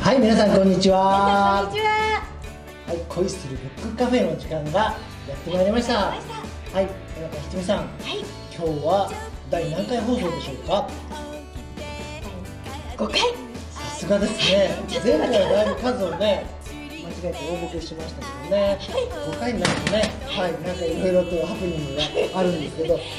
はい、皆さんこんにちは。 こんにちは。 はい、恋するブックカフェの時間がやってまいりました。はい、ひとみさん、今日は第何回放送でしょうか ？5回。 さすがですね。前回はだいぶ数をね、間違えて大ボケしましたけどね、5回になるとね、はい、なんかいろいろとハプニングがあるんですけど、はい、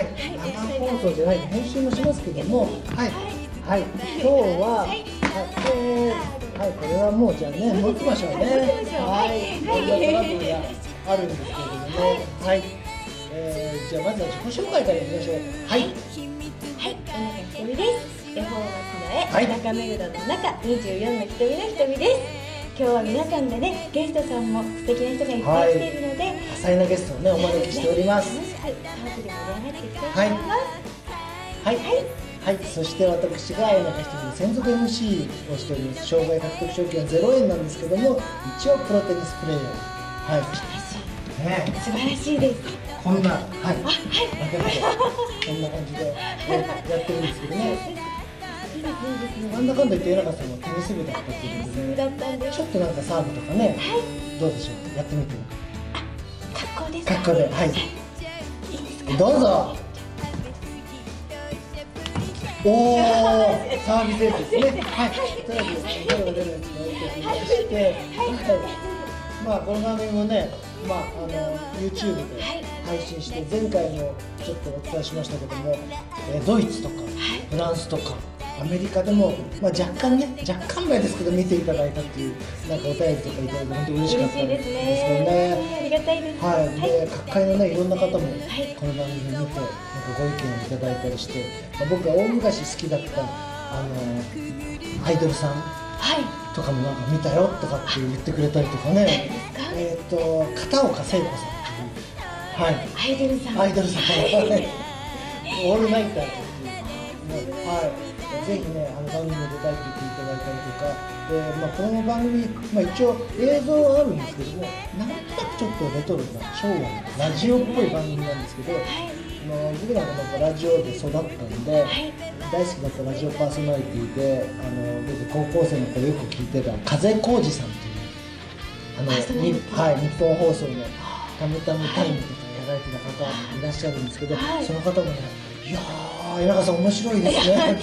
生放送じゃない、編集もしますけども、はい、はい、今日は、はい、これはもうじゃあね、持ちましょうね。はい、いろんなトラブルがあるんですけれどもね、はい、じゃあまずは自己紹介からいきましょう。はい。 はい、小中ひとみです。恵方巻の絵、中目黒の中、24の瞳の瞳です。今日は皆さんでね、ゲストさんも素敵な人がいっぱい来ているので、 多彩なゲストをね、お招きしております。 楽しくトークで盛り上がっていきたいと思います。 はい、はい、そして私が小中ひとみの専属 MC をしております。障害獲得賞金は0円なんですけども、一応プロテニスプレーヤー。はい。ね、 素晴らしいです。 こんな、はい、こんな感じでやってるんですけどね。なんだかんだ言って江中さんはテニス部だったっていうことで、ちょっとなんかサーブとかね、どうでしょう、やってみて。 格好ですか？ 格好で、はい。 いいですか？ どうぞ。おー、サービスエースですね。はい。とりあえずゼロが出るやつに置いてきまして、はい。まあこの番組もね、YouTube で配信して、前回もちょっとお伝えしましたけども、ドイツとかフランスとかアメリカでも、若干前ですけど見ていただいたっていうなんかお便りとかいただいて本当に嬉しかったんですよね。 ありがたいです。 はい。で、各界のねいろんな方もこの番組を見てなんかご意見をいただいたりして、僕が大昔好きだったアイドルさんとかもなんか見たよとかって言ってくれたりとかね。片岡聖子さんっていう、はい、 アイドルさん、 オールナイターっていうね、はい、ぜひね番組に出たいって言っていただいたりとかで、この番組、一応映像はあるんですけども、なんとなくちょっとレトロな昭和のラジオっぽい番組なんですけど、僕なんかラジオで育ったんで、大好きだったラジオパーソナリティで僕高校生の頃よく聞いてた風浩二さんっていう日本放送の「タムタムタイム」とかやられてた方いらっしゃるんですけど、その方もね「いやー江中さん面白いですね」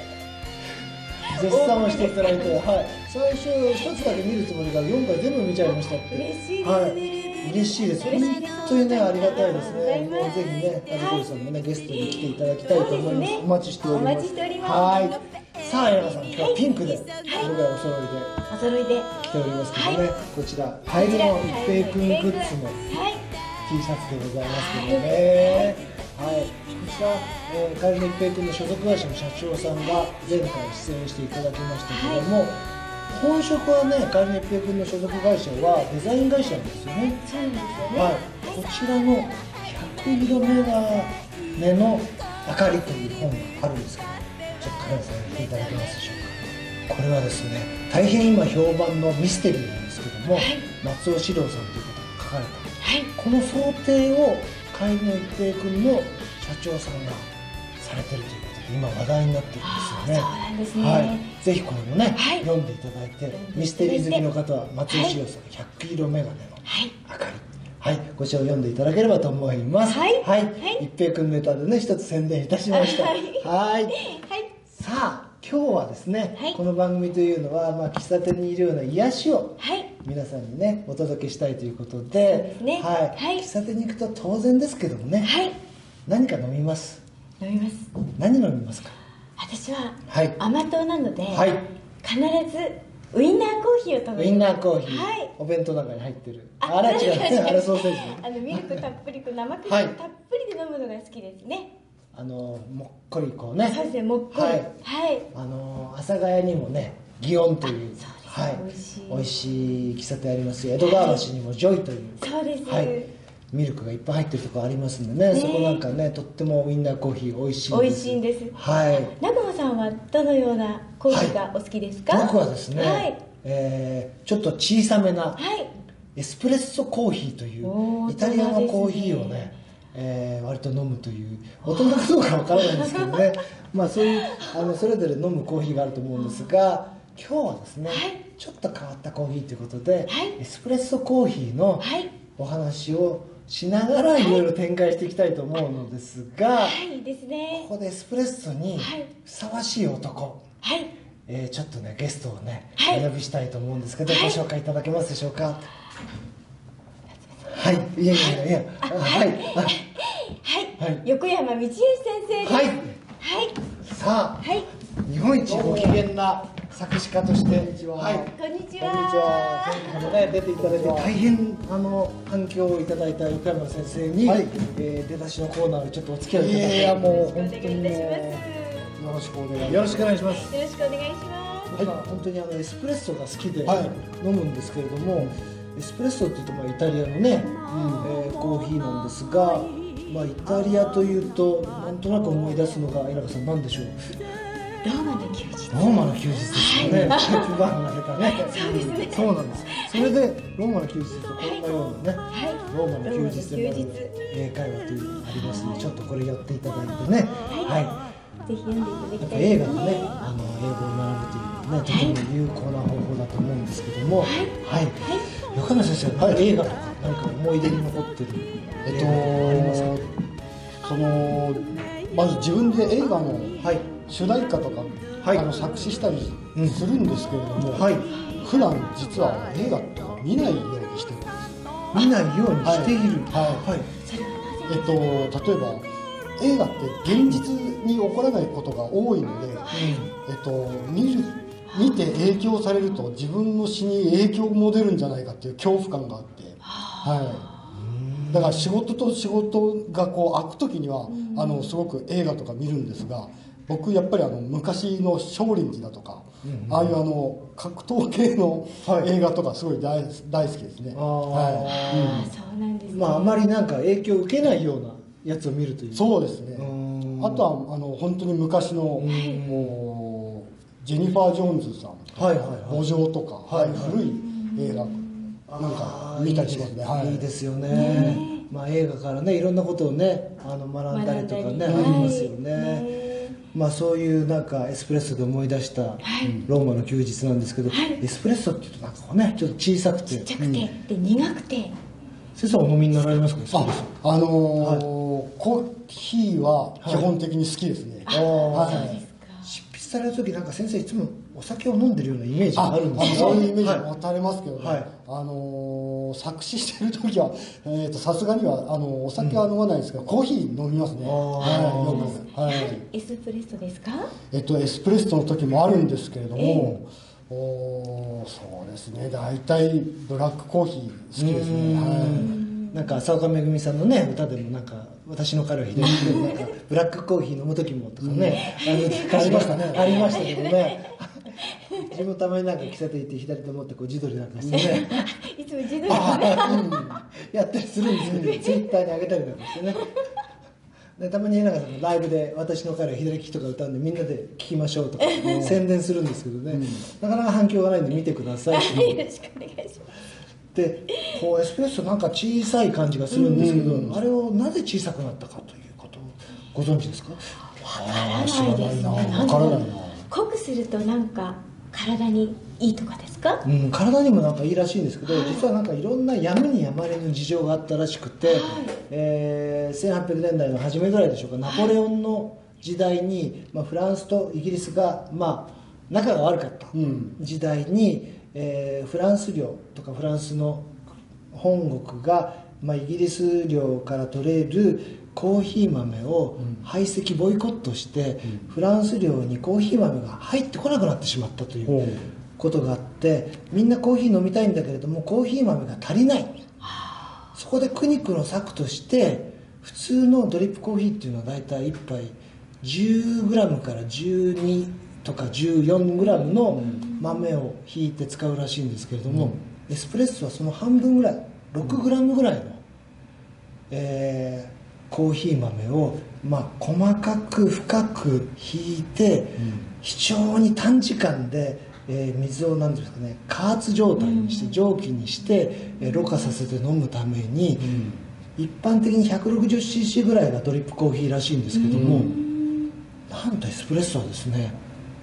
絶賛をしていただいて、最初一つだけ見るつもりが4回全部見ちゃいましたって。 嬉しいですね。 嬉しいです。本当にねありがたいですね。ぜひね風浩二さんもねゲストに来ていただきたいと思います。お待ちしております。さあ江中さん、今日はピンクで僕らお揃いで来ておりますけどね、こちらカエルの一平君グッズの T シャツでございますけどね、こちらカエルの一平君の所属会社の社長さんが前回出演していただきましたけども、本職はねカエルの一平君の所属会社はデザイン会社なんですよね。 そうなんですよね。 こちらの100色メガネの明かりという本があるんですけど、ちょっとカメラさん見ていただけますでしょうか。これはですね、大変今評判のミステリーなんですけども、松尾史郎さんという方が書かれた、この想定をカエルの一平君の社長さんがされてるということで今話題になってるんですよね。 そうなんですね。 ぜひこれもね、読んでいただいて、ミステリー好きの方は松尾史郎さん100色メガネの明かり、こちらを読んでいただければと思います。一平君ネタでね一つ宣伝いたしました。さあ今日はですね、この番組というのは、喫茶店にいるような癒しを皆さんにねお届けしたいということで、喫茶店に行くと当然ですけどもね、何か飲みます。何飲みますか？ 私は甘党なので、必ずウインナーコーヒーを食べる。 ウインナーコーヒー、お弁当の中に入ってる。あれ違うね、あれソーセージ。 ミルクたっぷりと生クリームたっぷりで飲むのが好きですね。 もっこりこうね。 そうですね、もっこり。 阿佐ヶ谷にもね、祇園という美味しい喫茶店ありますよ。江戸川橋にもジョイという。 そうです。 ミルクがいっぱい入ってるところありますんでね、そこなんかねとってもウインナーコーヒー美味しいです。 美味しいんです。中野さんはどのようなコーヒーがお好きですか？ 僕はですね、ちょっと小さめなエスプレッソコーヒーというイタリアのコーヒーをね割と飲むという、大人かどうかわからないんですけどねそういうそれぞれ飲むコーヒーがあると思うんですが、今日はですね、 ちょっと変わったコーヒーということで、 はい、 エスプレッソコーヒーのお話をしながらいろいろ展開していきたいと思うのですが、 はいですね、 ここでエスプレッソにふさわしい男、 はい、 ちょっとねゲストをね、 はい、 お呼びしたいと思うんですけど、 はい、 ご紹介いただけますでしょうか。はい、いやいやいや、はい、 はい、横山道義先生です。 はい、 はい、 さあ、 はい、 日本一ご機嫌な作詞家として、はい、 こんにちは。 こんにちは。前回もね出ていただいて大変反響をいただいた横山先生に、はい、出だしのコーナーでちょっとお付き合いいただき、 いやもう本当によろしくお願いします。よろしくお願いします。 よろしくお願いします。 僕は本当にエスプレッソが好きで飲むんですけれども、エスプレッソっていうとイタリアのね、コーヒーなんですが、イタリアというとなんとなく思い出すのが稲葉さん何でしょう。 ローマの休日。 ローマの休日ですよね。タイプ版が出たね。 そうですね。 そうなんです。それでローマの休日とこんなようなね、ローマの休日でも英会話というのがありますので、ちょっとこれやっていただいてね。はい。 ぜひ読んでいただきたい。 映画のね、英語を学ぶというね、とても有効な方法だと思うんですけども、はい。横山先生、映画とか何か思い出に残ってる映画ありますか？ まず自分で映画の主題歌とか作詞したりするんですけれども、普段実は映画とか見ないようにしてるんです。 見ないようにしている。 例えば映画って現実に起こらないことが多いので、見て影響されると自分の死に影響も出るんじゃないかっていう恐怖感があって、だから仕事と仕事が空く時にはすごく映画とか見るんですが、僕やっぱり昔の少林寺だとか、ああいう格闘系の映画とかすごい大好きですね。 そうなんですね。 あまりなんか影響を受けないようなやつを見るという。 そうですね。あとは本当に昔のジェニファー・ジョーンズさん、墓場とか古い映画なんか見たりしますね。 いいですよね。映画からねいろんなことをね学んだりとかねありますよね。そういうなんかエスプレッソで思い出したローマの休日なんですけど、エスプレッソっていうとなんかねちょっと小さくてちっちゃくてで苦くて。 先生お飲みになられますか？ コーヒーは基本的に好きですね。 執筆される時なんか先生いつもお酒を飲んでるようなイメージがあるんですそういうイメージ持たれますけどね、作詞してる時はさすがにはお酒は飲まないですけど、コーヒー飲みますね。 エスプレッソですか？ エスプレッソの時もあるんですけれども、そうですね、大体ブラックコーヒー好きですね。 なんか浅岡めぐみさんのね歌でもなんか私の彼は左手でなんかブラックコーヒー飲む時もとかね、ありましたね。ありましたけどね。自分たまになんか喫茶店行って左手持って自撮りなんかしてね。 いつも自撮りやったりするんですけど、ツイッターに上げたりなんかしてね。でたまになんかライブで私の彼は左利きとか歌うんでみんなで聴きましょうとか宣伝するんですけどね、なかなか反響がないんで見てください。 よろしくお願いします。 でエスプレッソなんか小さい感じがするんですけど、あれをなぜ小さくなったかということをご存知ですか？ 知らないな、わからないな。 濃くするとなんか体にいいとかですか？ 体にもなんかいいらしいんですけど、実はなんかいろんなやむにやまれぬ事情があったらしくて、1800年代の初めぐらいでしょうか、ナポレオンの時代に、フランスとイギリスが仲が悪かった時代に、フランス領とかフランスの本国が、イギリス領から取れるコーヒー豆を排斥ボイコットして、フランス領にコーヒー豆が入ってこなくなってしまったということがあって、みんなコーヒー飲みたいんだけれどもコーヒー豆が足りない。そこで苦肉の策として普通のドリップコーヒーっていうのはだいたい1杯 10g から12とか 14g の豆をひいて使うらしいんですけれども、エスプレッソはその半分ぐらい 6g ぐらいの、コーヒー豆を、細かく深くひいて、非常に短時間で、水を何ていうんですかね、加圧状態にして蒸気にして、ろ過させて飲むために、一般的に 160cc ぐらいがドリップコーヒーらしいんですけども、なんとエスプレッソはですね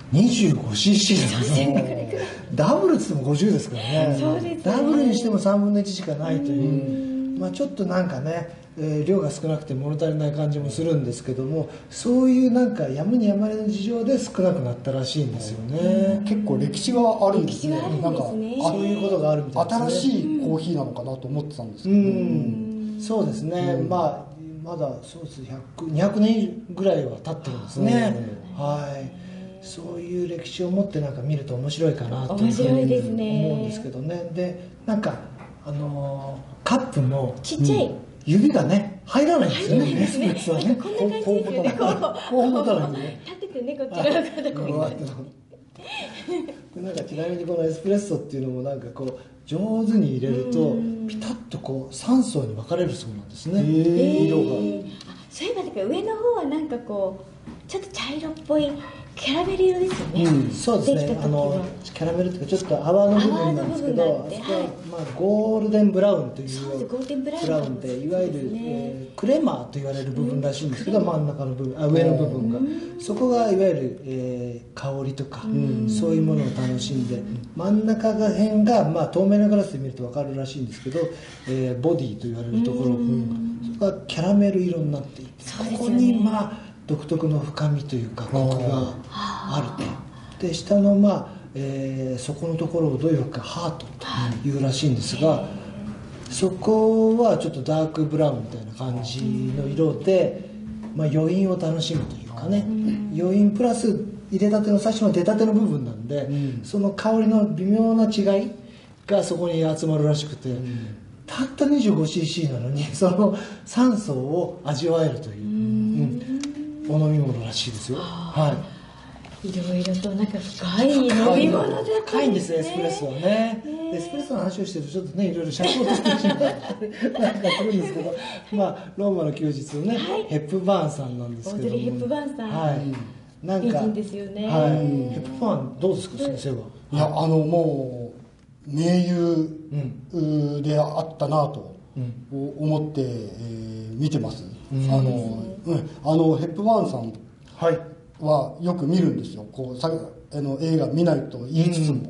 25cc なんですよ。ダブルっつっても50ですからね。 そうですね。 ダブルにしても3分の1しかないという、まあちょっとなんかね、量が少なくて物足りない感じもするんですけども、そういうなんかやむにやまれの事情で少なくなったらしいんですよね。 結構歴史があるんですね。 歴史があるんですね。 なんかそういうことがあるみたいですね。 新しいコーヒーなのかなと思ってたんですけど、 そうですね。まあまだそうです200年ぐらいは経ってるんですね。はい。そういう歴史を持ってなんか見ると面白いかなというふうに思うんですけどね。でなんかカップもちっちゃい、 指がね入らないんですよね。エスプレッソはね。 こんな感じですよね。 こう持たないんでね。 立ててね、こっち側からなんかちなみにこのエスプレッソっていうのもなんかこう上手に入れるとピタッとこう3層に分かれるそうなんですね。色が。 そういえばだから上の方はなんかこうちょっと茶色っぽいキャラメル色ですよね。 そうですね。キャラメルというかちょっと泡の部分なんですけど、あそこはまあゴールデンブラウンというゴールデンブラウンでいわゆるクレマーと言われる部分らしいんですけど、真ん中の部分、上の部分がそこがいわゆる香りとかそういうものを楽しんで、真ん中が辺がまあ透明なガラスで見ると分かるらしいんですけど、ボディと言われるところ、そこがキャラメル色になっていて、ここにまあ独特の深みというかコクがあると。で下のまあ、そこのところをどういうかハートというらしいんですが、そこはちょっとダークブラウンみたいな感じの色で、まあ、余韻を楽しむというかね、余韻プラス入れたての最初の出たての部分なんで、その香りの微妙な違いがそこに集まるらしくて、たった 25cc なのにその3層を味わえるという、お飲み物らしいですよ。 いろいろとなんか深い飲み物だったんですね。 深いんですよ、エスプレッソはね。エスプレッソの話をしてるとちょっとね、いろいろ尺を取ってしまうなんかするんですけど、まあローマの休日のね、ヘップバーンさんなんですけども、 オードリー・ヘップバーンさん、 なんか美人ですよね。 ヘップバーンどうですか、先生は。 いやもう名優であったなと思って見てます。ヘップバーンさんはよく見るんですよ。こう映画見ないと言いつつも、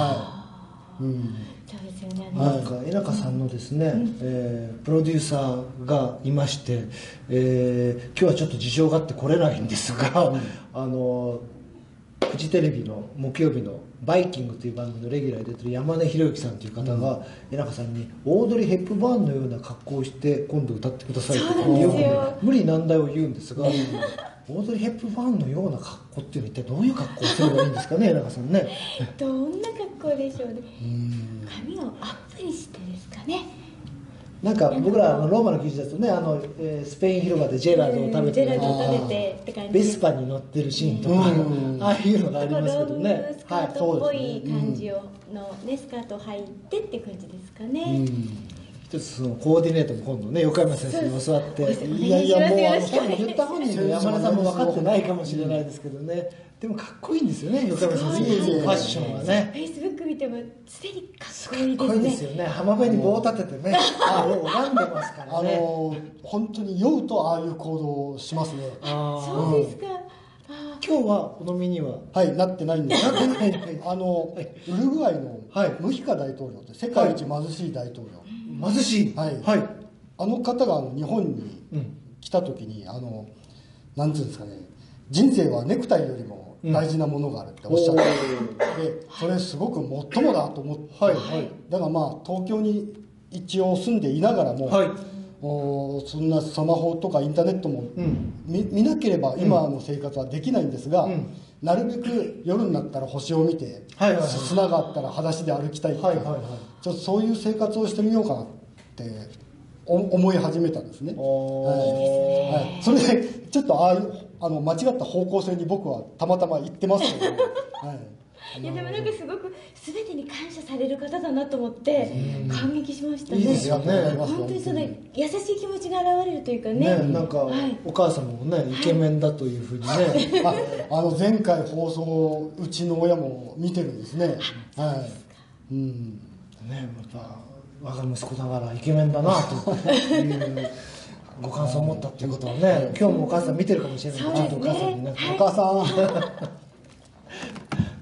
そうですよね。 なんか江中さんのですね、プロデューサーがいまして、今日はちょっと事情があって来れないんですが、フジテレビの木曜日の「バイキング」という番組のレギュラーで出てる山根博之さんという方が、江中さんにオードリー・ヘップバーンのような格好をして今度歌ってくださいとよく無理難題を言うんですが、オードリー・ヘップバーンのような格好っていうのは一体どういう格好をすればいいんですかね、江中さんね。 どんな格好でしょうね。髪をアップにしてですかね。 なんか僕らローマの記事だとね、スペイン広場でジェラードを食べて、 って感じ、 ベスパに乗ってるシーンとか、ああいうのがありますけどね。 ロングスカートっぽい感じのね、スカートを履いてっていう感じですかね。 一つそのコーディネートも今度ね、横山先生に教わって、いやもう多分言った本人の山根さんも分かってないかもしれないですけどね、でもかっこいいんですよね、横山先生のファッションはね。 フェイスブック見てもすでにかっこいいですね。 かっこいいですよね。浜辺に棒を立ててね、拝んでますからね。 本当に酔うとああいう行動をしますね。 そうですか。 今日はお飲みにはなってないんですけど、ウルグアイのムヒカ大統領って世界一貧しい大統領、 貧しい、 あの方が日本に来た時になんていうんですかね、人生はネクタイよりも大事なものがあるっておっしゃって、でそれすごくもっともだと思って、だからまあ東京に一応住んでいながらも、そんなスマホとかインターネットも見なければ今の生活はできないんですが、なるべく夜になったら星を見て、砂があったら裸足で歩きたいって、ちょっとそういう生活をしてみようかなって思い始めたんですね。それでちょっと間違った方向性に僕はたまたま行ってますけど、 いやでもなんかすごく全てに感謝される方だなと思って感激しましたね。 いいですよね。 本当にその優しい気持ちが現れるというかね。 なんかお母様もねイケメンだというふうにね。 前回放送うちの親も見てるんですね。 ね、また我が息子ながらイケメンだなというご感想を持ったっていうことはね、今日もお母さん見てるかもしれないけど、ちょっとお母さんにね、お母さん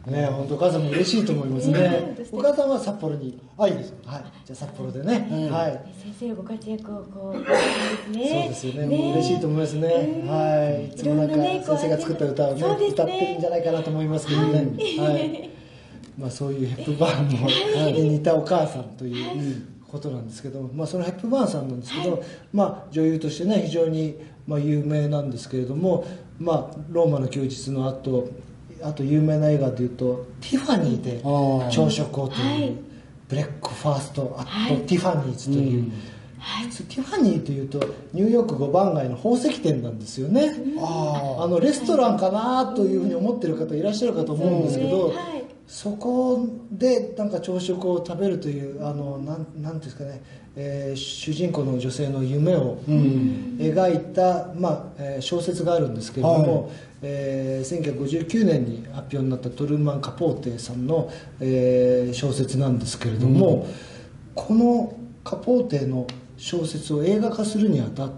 ね、本当お母さんも嬉しいと思いますね。お母さんは札幌に。はい、じゃあ札幌でね。はい。 先生のご活躍をこうですね。 そうですよね。もう嬉しいと思いますね。はい。いつもなんか先生が作った歌をね歌ってるんじゃないかなと思いますけどね。はい。まあそういうヘップバーンに似たお母さんということなんですけど、まあそのヘップバーンさんなんですけど、まあ女優としてね非常にまあ有名なんですけれども、まあローマの休日の後。あと有名な映画でいうとティファニーで朝食をというブレックファーストアットティファニーズという、ティファニーというとニューヨーク5番街の宝石店なんですよね。レストランかなというふうに思ってる方いらっしゃるかと思うんですけど、そこでなんか朝食を食べるというなんていうんですかね、主人公の女性の夢を描いた、まあ小説があるんですけれども、1959年に発表になったトルーマン・カポーテさんの、小説なんですけれども、このカポーテの小説を映画化するにあたって、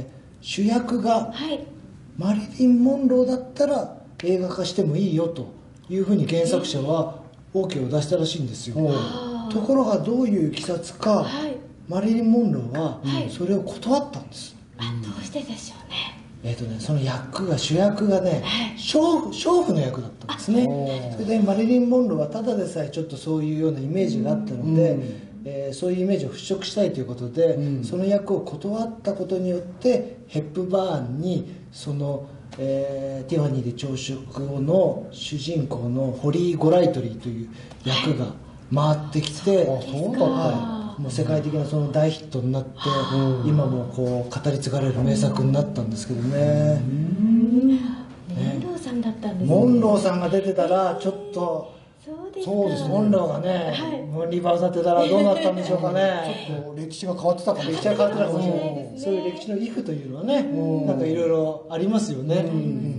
主役がマリリン・モンローだったら映画化してもいいよというふうに原作者は OK を出したらしいんですよ。ところがどういういきさつか、マリリン・モンローはそれを断ったんです。 どうしてでしょうね。 その主役がね、娼婦の役だったんですね。それでマリリン・モンローはただでさえちょっとそういうようなイメージがあったので、そういうイメージを払拭したいということで、その役を断ったことによってヘップバーンにその、ティファニーで朝食の主人公のホリー・ゴライトリーという役が回ってきて、もう世界的なその大ヒットになって、今もこう語り継がれる名作になったんですけどね。 モンローさんだったんですね。 モンローさんが出てたらちょっとそうです、モンローがね、リバーサってたらどうなったんでしょうかね。 ちょっと歴史が変わってたかも。 歴史が変わってたかもしれない。そういう歴史のイフというのはね、なんかいろいろありますよね。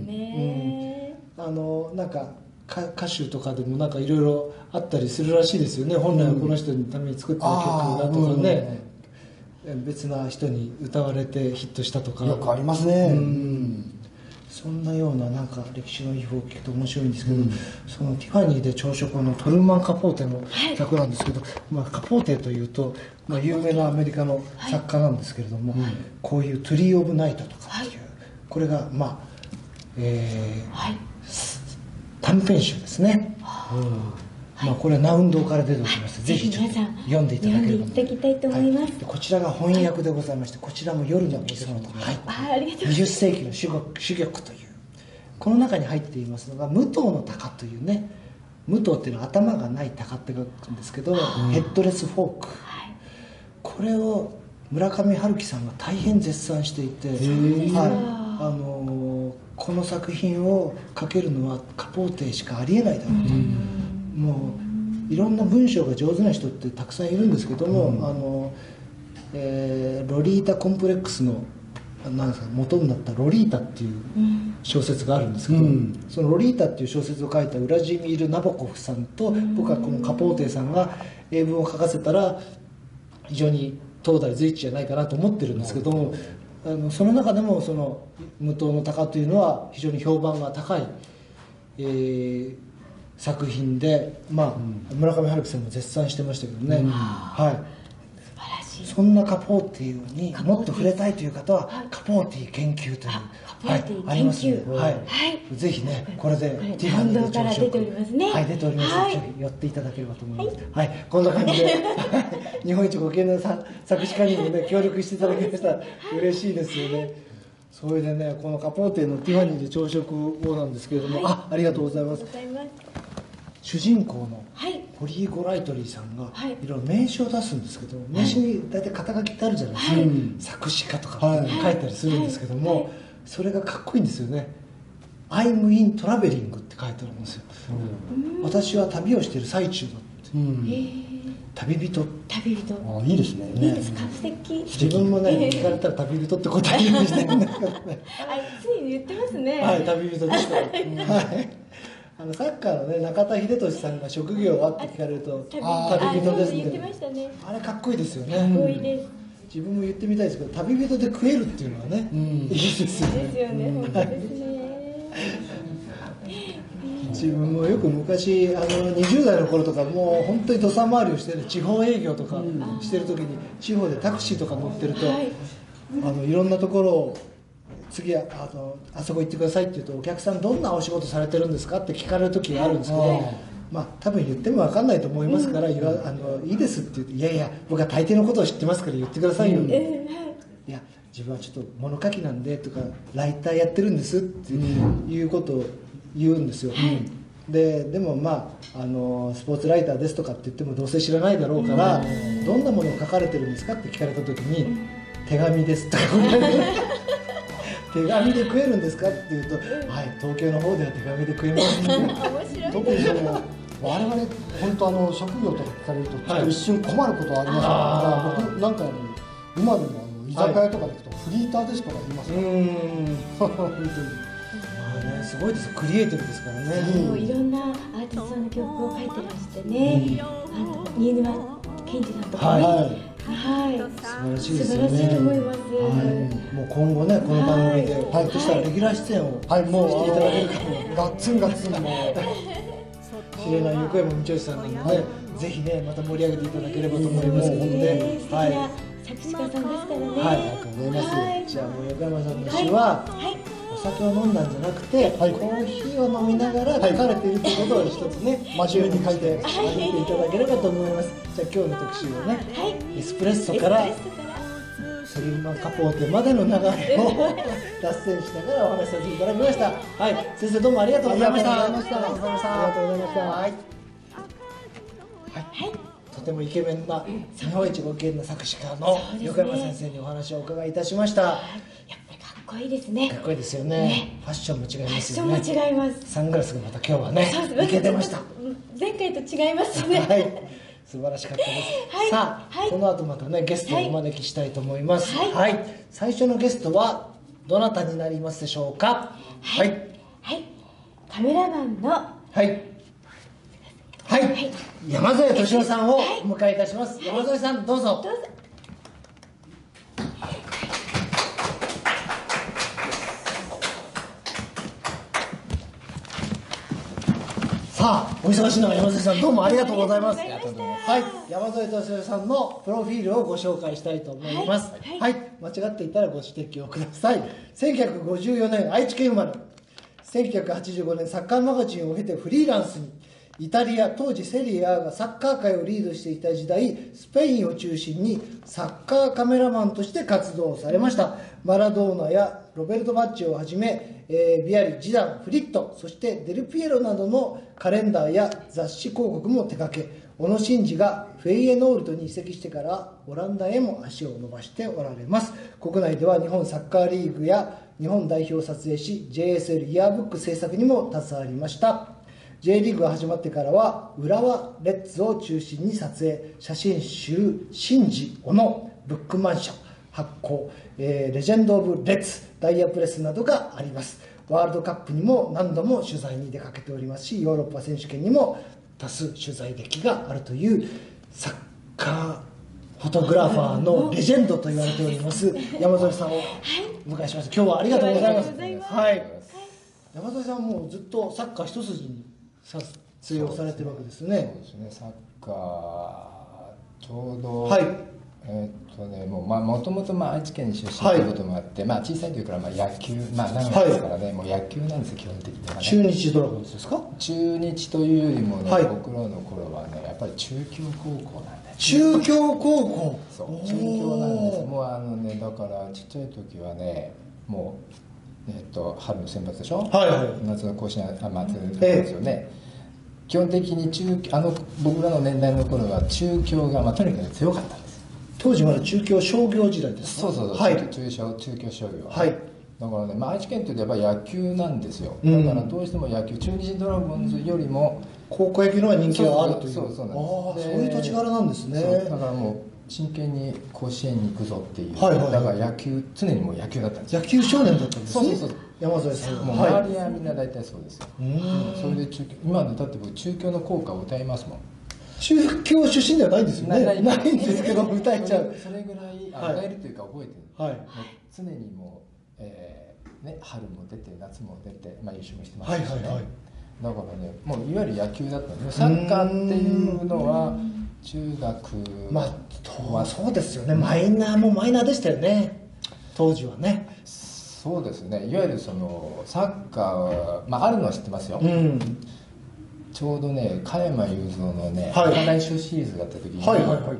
なんか歌手とかでもなんかいろいろあったりするらしいですよね。本来はこの人のために作ってる曲だとかね、別な人に歌われてヒットしたとかよくありますね。 そんなようななんか歴史のイフを聞くと面白いんですけど、そのティファニーで朝食のトルーマン・カポーテの作なんですけど、まあ、カポーテというと、まあ、有名なアメリカの作家なんですけれども、こういうトゥリー・オブ・ナイトとかっていう、これがまあ、短編集ですね。まあこれはナウン堂から出ております。ぜひちょっと読んでいただければと。 読んでいきたいと思います。 こちらが翻訳でございまして、こちらも夜の水のとか、20世紀の珠玉というこの中に入っていますのが武藤の鷹というね、武藤っていうのは頭がない鷹って書くんですけど、ヘッドレスフォーク、これを村上春樹さんが大変絶賛していて、この作品を書けるのはカポーテしかありえないだろうと。もういろんな文章が上手な人ってたくさんいるんですけども、ロリータコンプレックスのなんですか元になった「ロリータ」っていう小説があるんですけど、その「ロリータ」っていう小説を書いたウラジミール・ナボコフさんと僕はこのカポーテさんが英文を書かせたら非常に東大随一じゃないかなと思ってるんですけども、その中でもその武藤の鷹というのは非常に評判が高い、作品で、まあ村上春樹さんも絶賛してましたけどね、そんなカポーティにもっと触れたいという方はカポーティ研究というありますので、ぜひねこれでティファニーの朝食出ておりますね。出ておりますのでぜひ寄っていただければと思います。こんな感じで日本一ご経験の作詞家にもね協力していただきましたら嬉しいですよね。それでねこのカポーテのティファニーで朝食をなんですけれども、ありがとうございます。主人公のホリー・ゴライトリーさんがいろいろ名刺を出すんですけど、名刺に大体肩書きってあるじゃないですか、作詞家とか書いたりするんですけども、それがかっこいいんですよね。「I'm in traveling」って書いてあるんですよ。私は旅をしている最中だって。旅人。 いいですね。 いいですか、素敵。 自分もね聞かれたら旅人って答えるようにしてるんですけどね。 ついに言ってますね。 旅人ですから。サッカーのね中田英寿さんが職業はって聞かれると旅人ですってあれかっこいいですよね。 かっこいいです。 自分も言ってみたいですけど旅人で食えるっていうのはねいいですよね。 ですよね。本当ですね。 自分もよく昔20代の頃とかもう本当に土佐回りをしてる地方営業とかしてる時に地方でタクシーとか乗ってると、いろんなところを次はあそこ行ってくださいって言うと、お客さんどんなお仕事されてるんですかって聞かれる時があるんですけど、まあ多分言っても分かんないと思いますから、いいですって言って、いやいや僕は大抵のことを知ってますから言ってくださいよ、いや自分はちょっと物書きなんでとかライターやってるんですっていうことを言うんですよ、でもまあスポーツライターですとかって言ってもどうせ知らないだろうから、どんなものを書かれてるんですかって聞かれた時に、手紙ですとか手紙で食えるんですかって言うと、はい、東京の方では手紙で食えますね特に我々本当職業とか聞かれるとちょっと一瞬困ることはありますから、僕なんか今でも居酒屋とかで行くとフリーターですとか言いますから本当にすごいです、クリエイティブですからね。 いろんなアーティストの曲を書いてらしてね、新沼謙治さんとかね、素晴らしいですよね。素晴らしいと思います。 もう今後ね、この番組でひょっとしたらレギュラー出演をしていただけるかも、 ガッツンガッツンも知れない横山道義さんなので、ぜひねまた盛り上げていただければと思いますので、 素敵な作詞家さんですからね。 ありがとうございます。じゃあもう横山さんの詩は、お酒を飲んだんじゃなくて、コーヒーを飲みながら書かれているということを一つね、真面目に書いていただければと思います。じゃあ今日の特集はね、エスプレッソからスリルマンカポーテまでの流れを脱線しながらお話しさせていただきました。はい、先生どうもありがとうございました。ありがとうございました。はい。とてもイケメンな日本一ご機嫌な作詞家の横山先生にお話をお伺いいたしました。 やっぱりかっこいいですね。 かっこいいですよね。ファッションも違いますよね。 ファッションも違います。 サングラスがまた今日はね、イケてました。 前回と違いますね。 はい、素晴らしかったです。さあ、この後またねゲストをお招きしたいと思います。はい、最初のゲストはどなたになりますでしょうか。はい、 カメラマンの山添敏夫さんをお迎えいたします。山添さんどうぞ。さあ、お忙しいのが山添さんどうもありがとうございます。はい、山添敏夫さんのプロフィールをご紹介したいと思います。はい、間違っていたらご指摘をください。1954年愛知県生まれ、1985年サッカーマガジンを経てフリーランスに。イタリア当時セリアがサッカー界をリードしていた時代、スペインを中心にサッカーカメラマンとして活動されました。マラドーナやロベルト・バッジをはじめ、ビアリ、ジダン、フリット、そしてデルピエロなどのカレンダーや雑誌広告も手掛け、小野伸二がフェイエノールトに移籍してからオランダへも足を伸ばしておられます。国内では日本サッカーリーグや日本代表を撮影し JSL イヤーブック制作にも携わりました。J リーグが始まってからは浦和レッズを中心に撮影、写真集シンジ小野ブックマン社発行、レジェンド・オブ・レッズダイヤプレスなどがあります。ワールドカップにも何度も取材に出かけておりますし、ヨーロッパ選手権にも多数取材歴があるというサッカーフォトグラファーのレジェンドと言われております山添さんをお迎えしました。今日はありがとうございます。はい、山添さんはもうずっとサッカー一筋に撮影をされてるわけですね。 そうですね、サッカーちょうど、もともと愛知県出身ということもあって、小さい時から野球、長野ですからね、もう野球なんですよ、基本的にはね。 中日ドラゴンズですか。 中日というよりもね、僕らの頃はね、やっぱり中京高校なんで。 中京高校。 そう、中京なんです。もうだからちっちゃい時はね、もう春の選抜でしょ。夏の甲子園祭りですよね。基本的に僕らの年代の頃は中京が、とにかく強かったんです。 当時まだ中京商業時代ですか。 そう、中京商業、だからね、愛知県といえば野球なんですよ。だからどうしても野球、中日ドラゴンズよりも高校野球の方が人気があるという。 そうなんです。 そういう土地柄なんですね。 だからもう真剣に甲子園に行くぞっていう、だから野球、常にもう野球だったんです。 野球少年だったんですね。 そう山添さんもう周りはみんな大体そうですよ。それで今だって僕中京の校歌を歌いますもん。 中京出身ではないんですよね。ないんですけど歌えちゃう。 それぐらい歌えるというか覚えてる。常にもう春も出て夏も出て優勝もしてますしね。 だからね、もういわゆる野球だったんですよ。サッカーっていうのは中学、 まあそうですよね、マイナーもマイナーでしたよね、当時はね。 そうですね、いわゆるそのサッカーは、まあ、あるのは知ってますよ、ちょうどね加山雄三のね若大将シリーズがあった時に、ちょうど中学の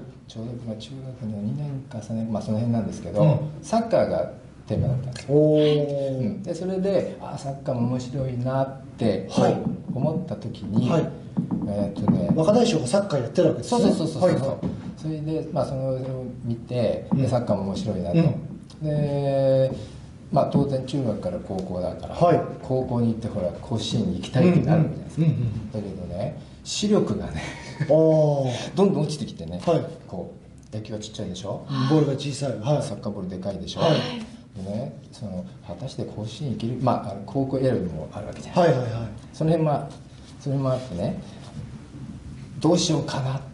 2年か3年、まあ、その辺なんですけど、サッカーがテーマだったんですよ。でそれでサッカーも面白いなって思った時に、 若大将がサッカーやってるわけですね。 そうそれで、まあ、それを見て、サッカーも面白いなと、でまあ、当然中学から高校だから、高校に行ってほら甲子園に行きたいってなるわけじゃないですか、だけどね視力がねどんどん落ちてきてね、こう野球はちっちゃいでしょ、 ボールが小さい、 サッカーボールでかいでしょ、でね、その果たして甲子園行ける、まあ、高校選びもあるわけじゃないですか、その辺はそれもあってね、どうしようかなって、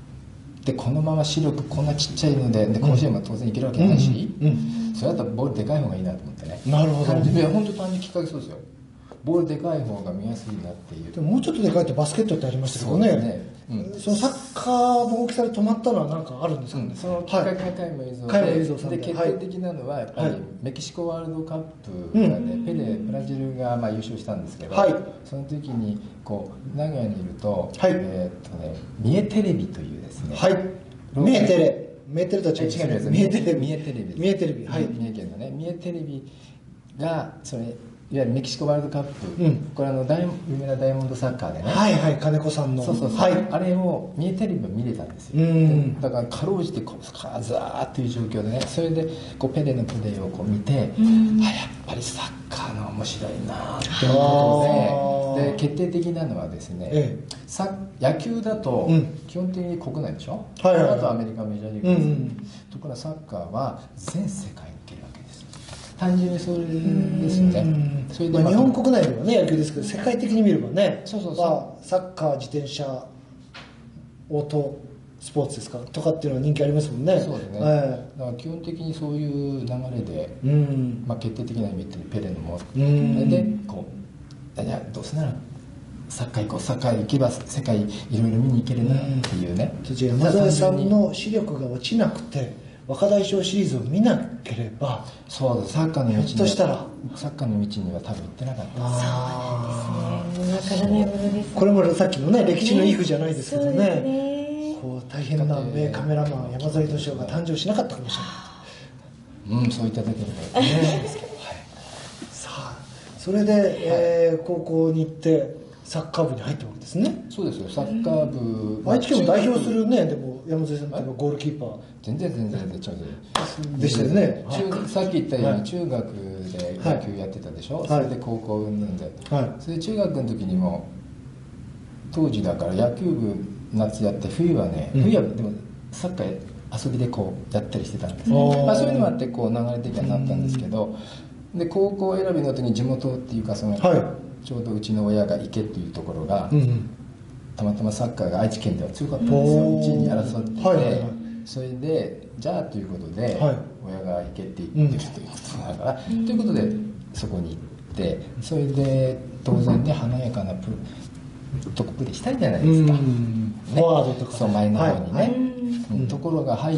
このまま視力こんなちっちゃいので、甲子園も当然行けるわけないし、それだったらボールでかい方がいいなと思ってね。 なるほど。 いや本当単純にきっかけそうですよ。ボールでかい方が見やすいなっていう。 でももうちょっとでかいってバスケットってありましたけどね。そのサッカーの大きさで止まったのは何かあるんですかね。 そのきっかけが加山雄三で、決定的なのはやっぱりメキシコワールドカップがね、ペレブラジルがまあ優勝したんですけど、その時にこう名古屋にいると、三重テレビというですね。 三重テレとは違いますね。 三重テレビ、 三重県のね、三重テレビがそれいわゆるメキシコワールドカップ、これ有名なダイヤモンドサッカーでね、 金子さんのあれを三重テレビを見れたんですよ。だからかろうじてこうザーッという状況でね、それでこうペレのプレーをこう見て、やっぱりサッカーの面白いなっていうことで、決定的なのはですね、野球だと基本的に国内でしょ、あとアメリカメジャーリーグです、ところがサッカーは全世界に行けるわけです。単純にそれですよね。それで日本国内ではね野球ですけど、世界的に見ればね、サッカー、自転車、オートスポーツですかとかっていうのは人気ありますもんね。 そうですね、だから基本的にそういう流れで、まあ、決定的な意味ってペレのもでこう、いやどうせならサッカー行こう、サッカー行けば世界いろいろ見に行けるなっていうね。 山添さんの視力が落ちなくて若大将シリーズを見なければ、 そうです、サッカーの道にとしたらサッカーの道には多分行ってなかった。 そうなんですね。 これもさっきのね歴史のイフじゃないですけどね、こう大変な名カメラマン山添敏夫が誕生しなかったかもしれない。 そういっただけでも嬉しいですけど、 さあそれで、高校に行ってサッカー部に入ったわけですね。 そうですよ、サッカー部、 愛知県を代表するね、でも山添さんといえばゴールキーパー全然でしたよね。 さっき言ったように中学で野球やってたでしょ、それで高校うんぬんで、それで中学の時にも当時だから野球部夏やって、冬はでもサッカー遊びでこうやったりしてたんです、まあ、そういうのもあってこう流れ的になったんですけど、で高校選びの時に地元っていうかその、ちょうどうちの親が池っていうところが、たまたまサッカーが愛知県では強かったんですよ、うちに争っていて、それでじゃあということで、親が行けって言ってるということだから、ということでそこに行って、それで当然ね華やかなトップでしたいじゃないですか、フォワードとかそう前の方にね、ところが入って、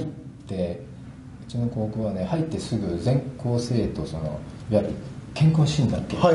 うちの高校はね入ってすぐ全校生徒そのいわゆる健康診断っていう、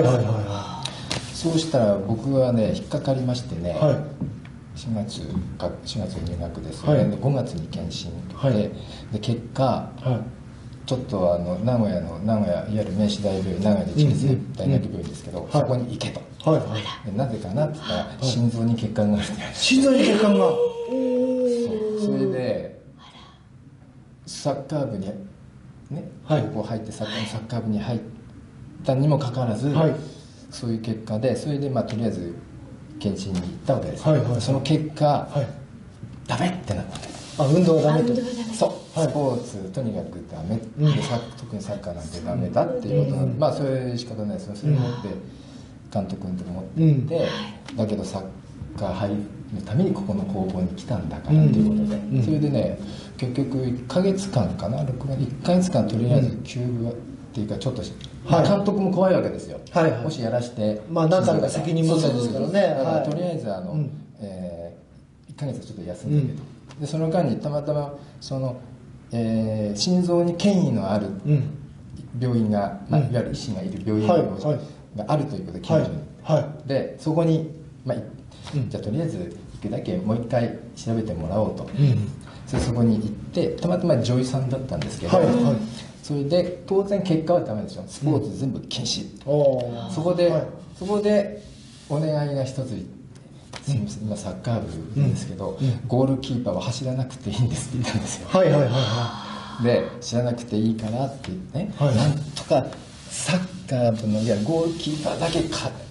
そうしたら僕はね引っかかりましてね、4月入学ですよね、で5月に検診で、結果、ちょっと名古屋いわゆる名士大病院、名古屋で一律大学病院ですけど、そこに行けと、なぜかなって言ったら、心臓に血管があるって言われて、 心臓に血管がそれでサッカー部にね、高校入ってサッカー部に入ったにもかかわらず、そういう結果で、それでまあとりあえず検診に行ったわけです、その結果、ダメってなったんです。 運動はダメと。 そう、スポーツとにかくダメ、特にサッカーなんてダメだっていうことなんで、まあそれ仕方ないですよ。それを持って監督のとこ持って行って、だけどサッカー入るためにここの高校に来たんだからっていうことで、それでね結局1ヶ月間かな、1ヶ月間とりあえず休部っていうかちょっと監督も怖いわけですよ、もしやらして、 まあ何かの責任問題ですからね。 だからとりあえず1ヶ月ちょっと休んでけど、でその間にたまたまその、心臓に権威のある病院が、いわゆる医師がいる病院があるということで近所に、でそこに、じゃあとりあえず行くだけもう一回調べてもらおうと、そこに行ってたまたま女医さんだったんですけど、それで当然結果はダメでしょ、スポーツ全部禁止、そこでお願いが一つ、すみません今サッカー部ですけど、ゴールキーパーは走らなくていいんですって言ったんですよ。で知らなくていいからって言ってね、なんとかサッカー部のゴールキーパーだけ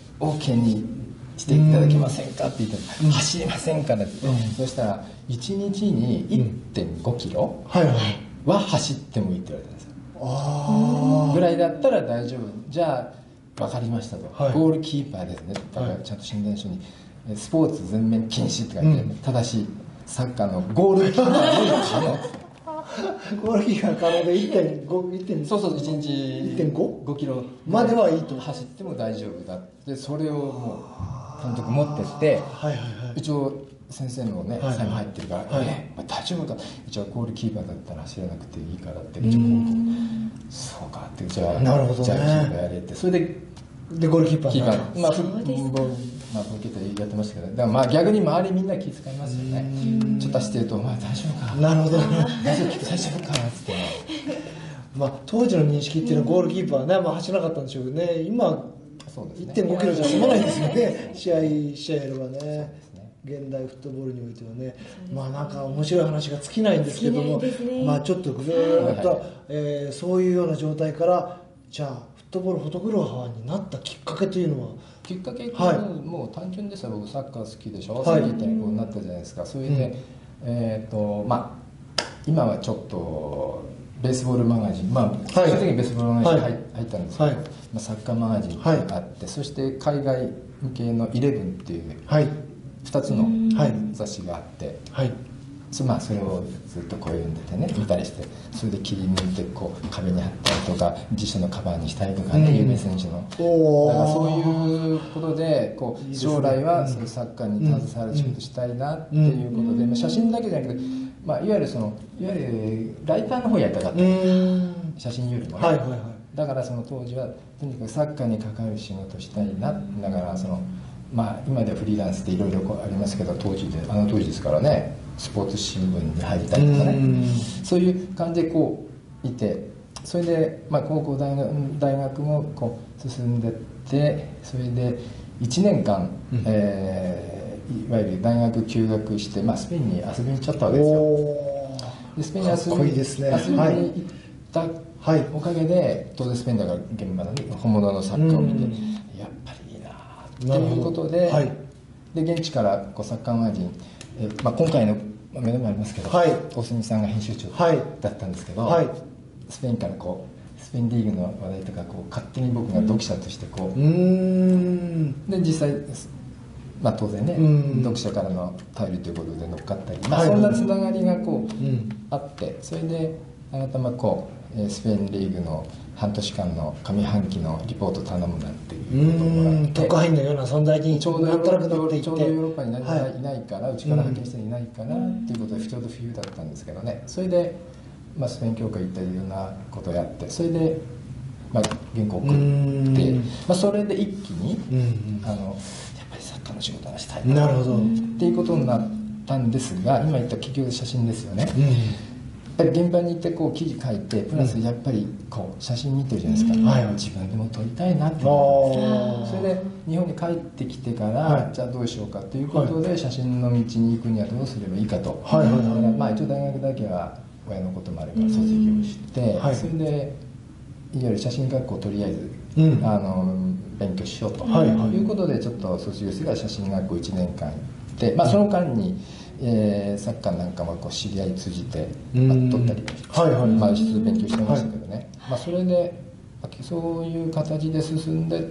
OK にしていただけませんかって言ったら、走りませんからって、そしたら1日に 1.5 キロは走ってもいいって言われたんですよ。ぐらいだったら大丈夫、じゃあ分かりましたと、ゴールキーパーですね、だからちゃんと診断書にスポーツ全面禁止って書いて、ただしサッカーのゴールキーパーの可能ゴールキーパー可能で 1.5 そうそう1日 1.5 キロまではいいと走っても大丈夫だって、それをもう監督持ってって、一応先生のねサイン入ってるから大丈夫か、一応ゴールキーパーだったら走らなくていいからって一応そうかって、じゃあなるほどね、 じゃあキーパーやれって、それでゴールキーパーボケてやってましたけど、だから逆に周りみんな気遣いますよね。ちょっと走ってると、大丈夫か、 なるほど、 大丈夫かっつって、 当時の認識っていうのはゴールキーパーはね、走らなかったんでしょうけどね、今 1.5 キロじゃ済まないですよね、試合やればね、現代フットボールにおいてはね、なんか面白い話が尽きないんですけども、ちょっとぐーっとそういうような状態から、じゃあフットボールフォトグラファーになったきっかけというのは、 きっかけもう単純ですよ、僕サッカー好きでしょ、さっき言ったようにこうなったじゃないですか。それで、今はちょっとベースボールマガジン、最終的にベースボールマガジン入ったんですけど、サッカーマガジンがあって、そして海外向けのイレブンっていう2つの雑誌があって、それをずっとこう読んでてね、見たりして、それで切り抜いてこう壁に貼ったりとか、辞書のカバーにしたりとかね、有名選手の、だからそういうことでこう将来はそういうサッカーに携わる仕事したいなっていうことで、写真だけじゃなくて、いわゆるライターの方やりたかった、写真よりもね、だからその当時はとにかくサッカーに関わる仕事したいな、だから今ではフリーランスでいろいろありますけど、当時ですからね、スポーツ新聞に入りたいとかね、そういう感じでこういて、それで、高校大学もこう進んでって、それで1年間、いわゆる大学休学して、スペインに遊びに行っちゃったわけですよ。でスペインに遊びに行ったおかげで、当然スペインだから現場の、本物のサッカーを見て、やっぱりいいなということで、現地からこうサッカーマガジン、今回の目の前ありますけど、大隅さんが編集長だったんですけど、スペインからこうスペインリーグの話題とかこう勝手に僕が読者としてこう、で実際、当然ね、読者からの頼りということで乗っかったり、そんなつながりがこう、あって、それでたまたまこうスペインリーグの半年間の上半期のリポート頼むなんていうことをもらって、 特派員のような存在にちょうどヨーロッパにいないから、うちから派遣していないからっていうことで、ちょうど冬だったんですけどね、それで、スペイン協会行ったりいろんなことをやって、それで、原稿を送って、それで一気に、やっぱり作家の仕事がしたいなるほどっていうことになったんですが、今言った結局写真ですよね。やっぱり現場に行ってこう記事書いて、プラスやっぱりこう写真見てるじゃないですか、自分でも撮りたいなって思って、それで日本に帰ってきてから、じゃあどうしようかということで、写真の道に行くにはどうすればいいかと、だから一応大学だけは親のこともあるから卒業して、それでいわゆる写真学校をとりあえず、勉強しようということで、ちょっと卒業してから写真学校1年間行って、その間にサッカーなんかもこう知り合い通じて撮ったりして勉強してましたけどね、それでそういう形で進んでって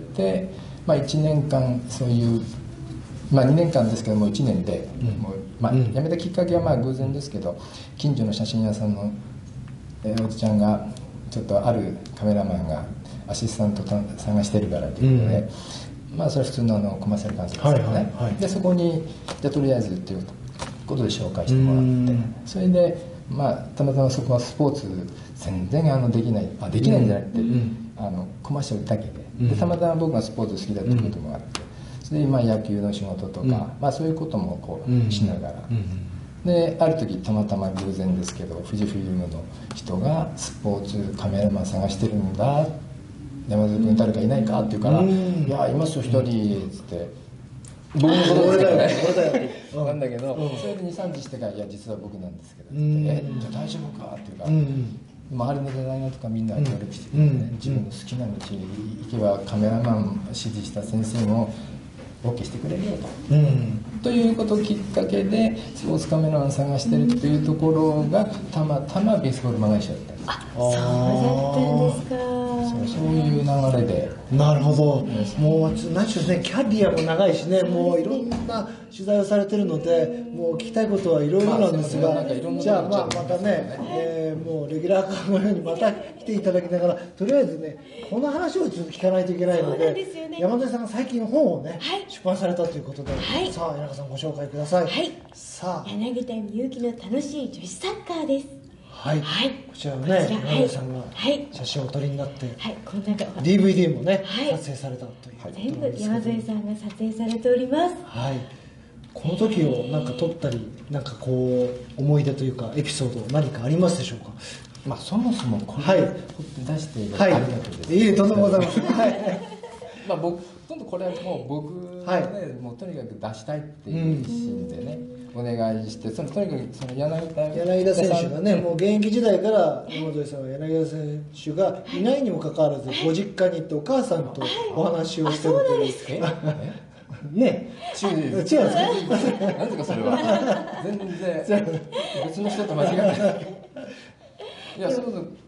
、1年間そういう、2年間ですけども1年で、もう辞めたきっかけは偶然ですけど、近所の写真屋さんのおじちゃんがちょっとあるカメラマンがアシスタント探してるからということで、まあそれは普通のコマーシャル監督ですよね、でそこにじゃあとりあえずっていうことで紹介してもらって、それでまあたまたまそこはスポーツ全然できないんじゃなくて、コマーシャルだけで、たまたま僕がスポーツ好きだということもあって、それでまあ野球の仕事とか、まあそういうこともこうしながら、である時たまたま偶然ですけど富士フィルムの人がスポーツカメラマン探してるんだ、山添君誰かいないかって言うから「いやいますよ一人」っつって。僕のことですからねなんだけど、それで23日してから「いや実は僕なんですけど」じゃあ大丈夫か?」っていうから、周りのデザイナーとかみんな協力してくれてね、自分の好きな道に行けばカメラマン指示した先生も OK してくれるよと、ということをきっかけでスポーツカメラマン探してるっていうところがたまたまベースボールマガジンだったんです。 そうだったんですか。 そういう流れで。 なるほど。もう何しろね、キャリアも長いしね、もういろんな取材をされてるので、もう聞きたいことはいろいろなんですが、じゃあまたね、もうレギュラー化のようにまた来ていただきながら、とりあえずねこの話をずっと聞かないといけないので、山添さんが最近本をね、出版されたということで、さあ柳さんご紹介ください。さあ柳田美幸の楽しい女子サッカーです。 はい、こちらをね、柳田さんが写真をお撮りになって、 この中 DVD もね、撮影されたという全部山添さんが撮影されております。 この時をなんか撮ったり、なんかこう思い出というかエピソード何かありますでしょうか。 まあそもそもこれを出しているありがとうです。 いえ、とんでもございません。 まあ僕ほとんどこれはもう僕がね、もうとにかく出したいっていう一心でね、お願いして、とにかくその柳田選手がね、もう現役時代から山添さんは柳田選手がいないにもかかわらず、ご実家に行ってお母さんとお話をしてるというね、 違うんですか。なんですかそれは。全然別の人と間違えない。いや、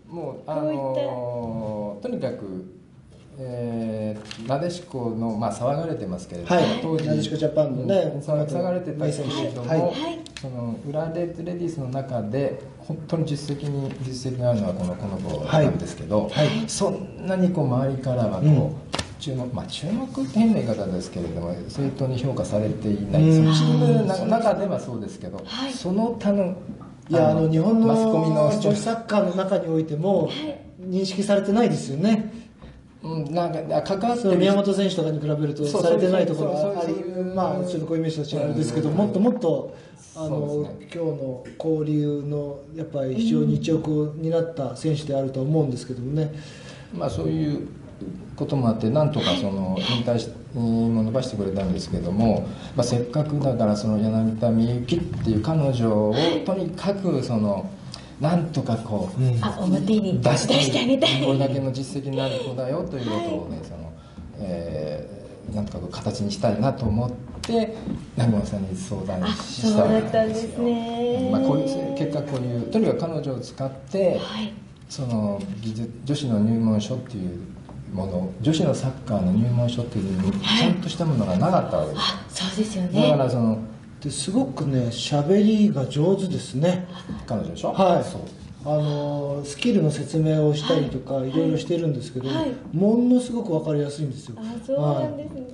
もうとにかく。なでしこの、まあ、騒がれてますけれども、当時なでしこジャパンのね、 騒がれてたけれども、その裏レディースの中で本当に実績があるのはこの子なんですけど、そんなにこう周りからはこう、注目って変な言い方ですけれども正当に評価されていない、そのチームの中ではそうですけど、その他の日本の女子サッカーの中においても認識されてないですよね。 なんか関わってる宮本選手とかに比べるとされてないところがあり、まあちょっとこういうイメージと違うんですけど、もっともっと今日の交流のやっぱり非常に一翼になった選手であると思うんですけどもね。 まあそういうこともあってなんとかその引退も伸ばしてくれたんですけども、まあ、せっかくだからその柳田美幸っていう彼女をとにかくそのなんとかこう、 表に出してあげたい、 これだけの実績のある子だよということをね、なんとか形にしたいなと思って南郷さんに相談したんですよ。 そうだったんですね。 まあこういう結果こういうとにかく彼女を使って、その女子の入門書っていうもの、女子のサッカーの入門書っていうちゃんとしたものがなかったわけです。 そうですよね。 だからそのですごくね喋りが上手ですね、 彼女でしょ。 そうスキルの説明をしたりとかいろいろしてるんですけど、ものすごく分かりやすいんですよ。 そうなんですね。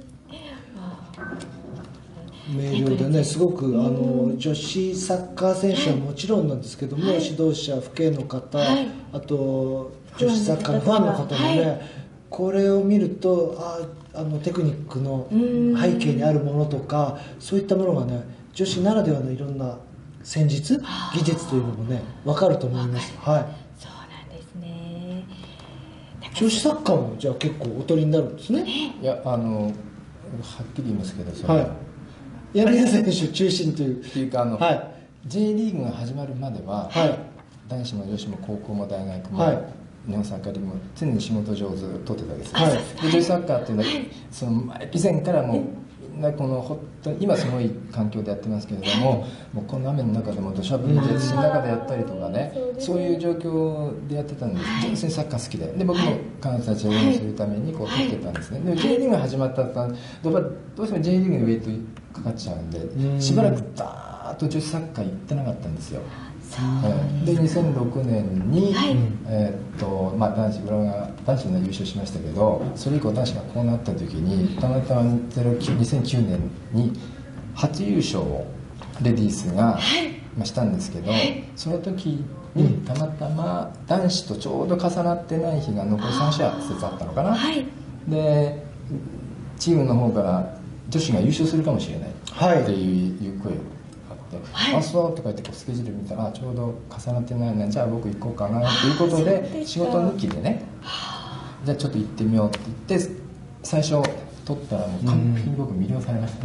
明瞭でね、すごく女子サッカー選手はもちろんなんですけども、指導者父兄の方、あと女子サッカーのファンの方もね、これを見るとテクニックの背景にあるものとかそういったものがね女子ならではのいろんな戦術技術というのもね分かると思います。 そうなんですね。 女子サッカーもじゃあ結構お取りになるんですね。 いやはっきり言いますけどそれ柳田選手中心というっていうかJ リーグが始まるまでは、男子も女子も高校も大学も、日本サッカーリーグも常に仕事上手を取ってたわけです。で女子サッカーっていうのは、その以前からもうみんなこの本当に今すごい環境でやってますけれども、もうこの雨の中でも土砂降りで土の中でやったりとかね、そういう状況でやってたんです。純粋にサッカー好きで、僕も彼女たちを応援するためにこう取ってたんですね。で J リーグが始まったらどうしても J リーグにウェイトかかっちゃうんで、しばらくダーッと女子サッカー行ってなかったんですよ。 で2006年に、男子の優勝しましたけど、それ以降男子がこうなった時にたまたま2009年に初優勝をレディースが、したんですけど、その時にたまたま男子とちょうど重なってない日が残り3試合ずつあったのかな、でチームの方から女子が優勝するかもしれないっていう声があって、あそうとか言ってスケジュール見たらちょうど重なってないね、じゃあ僕行こうかなということで仕事抜きでね、じゃあちょっと行ってみようって言って最初取ったらもう完璧に僕魅了されました。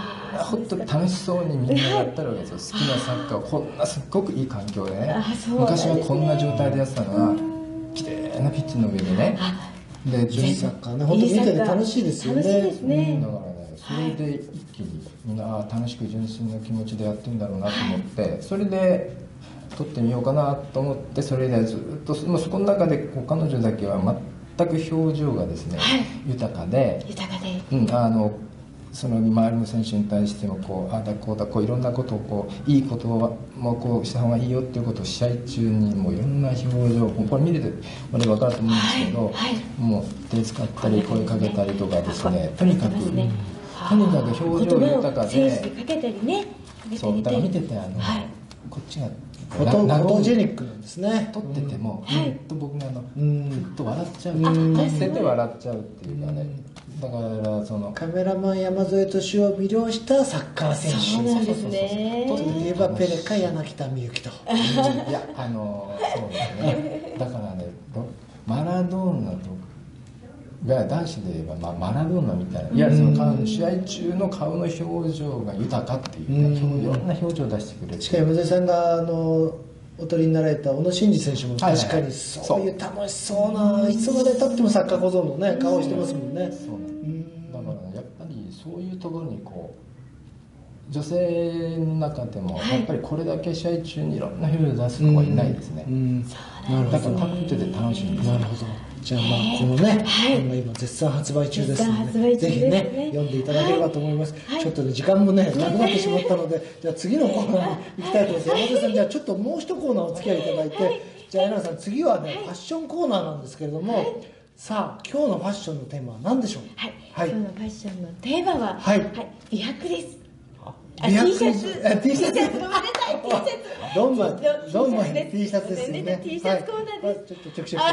本当に楽しそうにみんなやったわけですよ。好きなサッカーをこんなすっごくいい環境でね、昔はこんな状態でやってたのが綺麗なピッチの上でね、 で女子サッカーね、本当見てて楽しいですよね。 だからね、それで一気にみんな楽しく純粋な気持ちでやってるんだろうなと思って、それで撮ってみようかなと思って、それでずっともうそこの中で彼女だけは全く表情がですね、豊かで、その周りの選手に対してもこうあだこうだこういろんなことをこういいこともこうした方がいいよっていうことを試合中にもういろんな表情、これ見れて分かると思うんですけど、もう手使ったり声かけたりとかですね、とにかく表情豊かで、そうだから見ててこっちがフォトジェニックなんですね。 撮っててもふっと僕がふっと笑っちゃう、捨てて笑っちゃうっていうかね、だからそのカメラマン山添俊を魅了したサッカー選手、 そうなんですね。 といえばペレか柳田美幸と。 いやそうですね。だからね、マラドーナとが男子で言えば、マラドーナみたいな、いわゆるその試合中の顔の表情が豊かっていうね、いろんな表情を出してくれる。 しかも山添さんがお取りになられた小野伸二選手も確かにそういう楽しそうな、いつまでたってもサッカー小僧のね顔してますもんね。 だからやっぱりそういうところにこう女性の中でもやっぱりこれだけ試合中にいろんな表情を出す子はいないですね。だから見てて楽しいんです。 なるほど。じゃあこのね、今絶賛発売中ですので、ぜひね読んでいただければと思います。ちょっとね時間もねなくなってしまったので、じゃあ次のコーナーに行きたいと思います。山添さん、じゃあちょっともう一コーナーお付き合いいただいて、じゃあ柳さん次はねファッションコーナーなんですけれども、さあ今日のファッションのテーマは何でしょう。 今日のファッションのテーマは美白です。 T シャツ、ごめんなさい、T シャツ。どんまい T シャツですよね。 T シャツコーナーです。 ちょっとちょくちょく。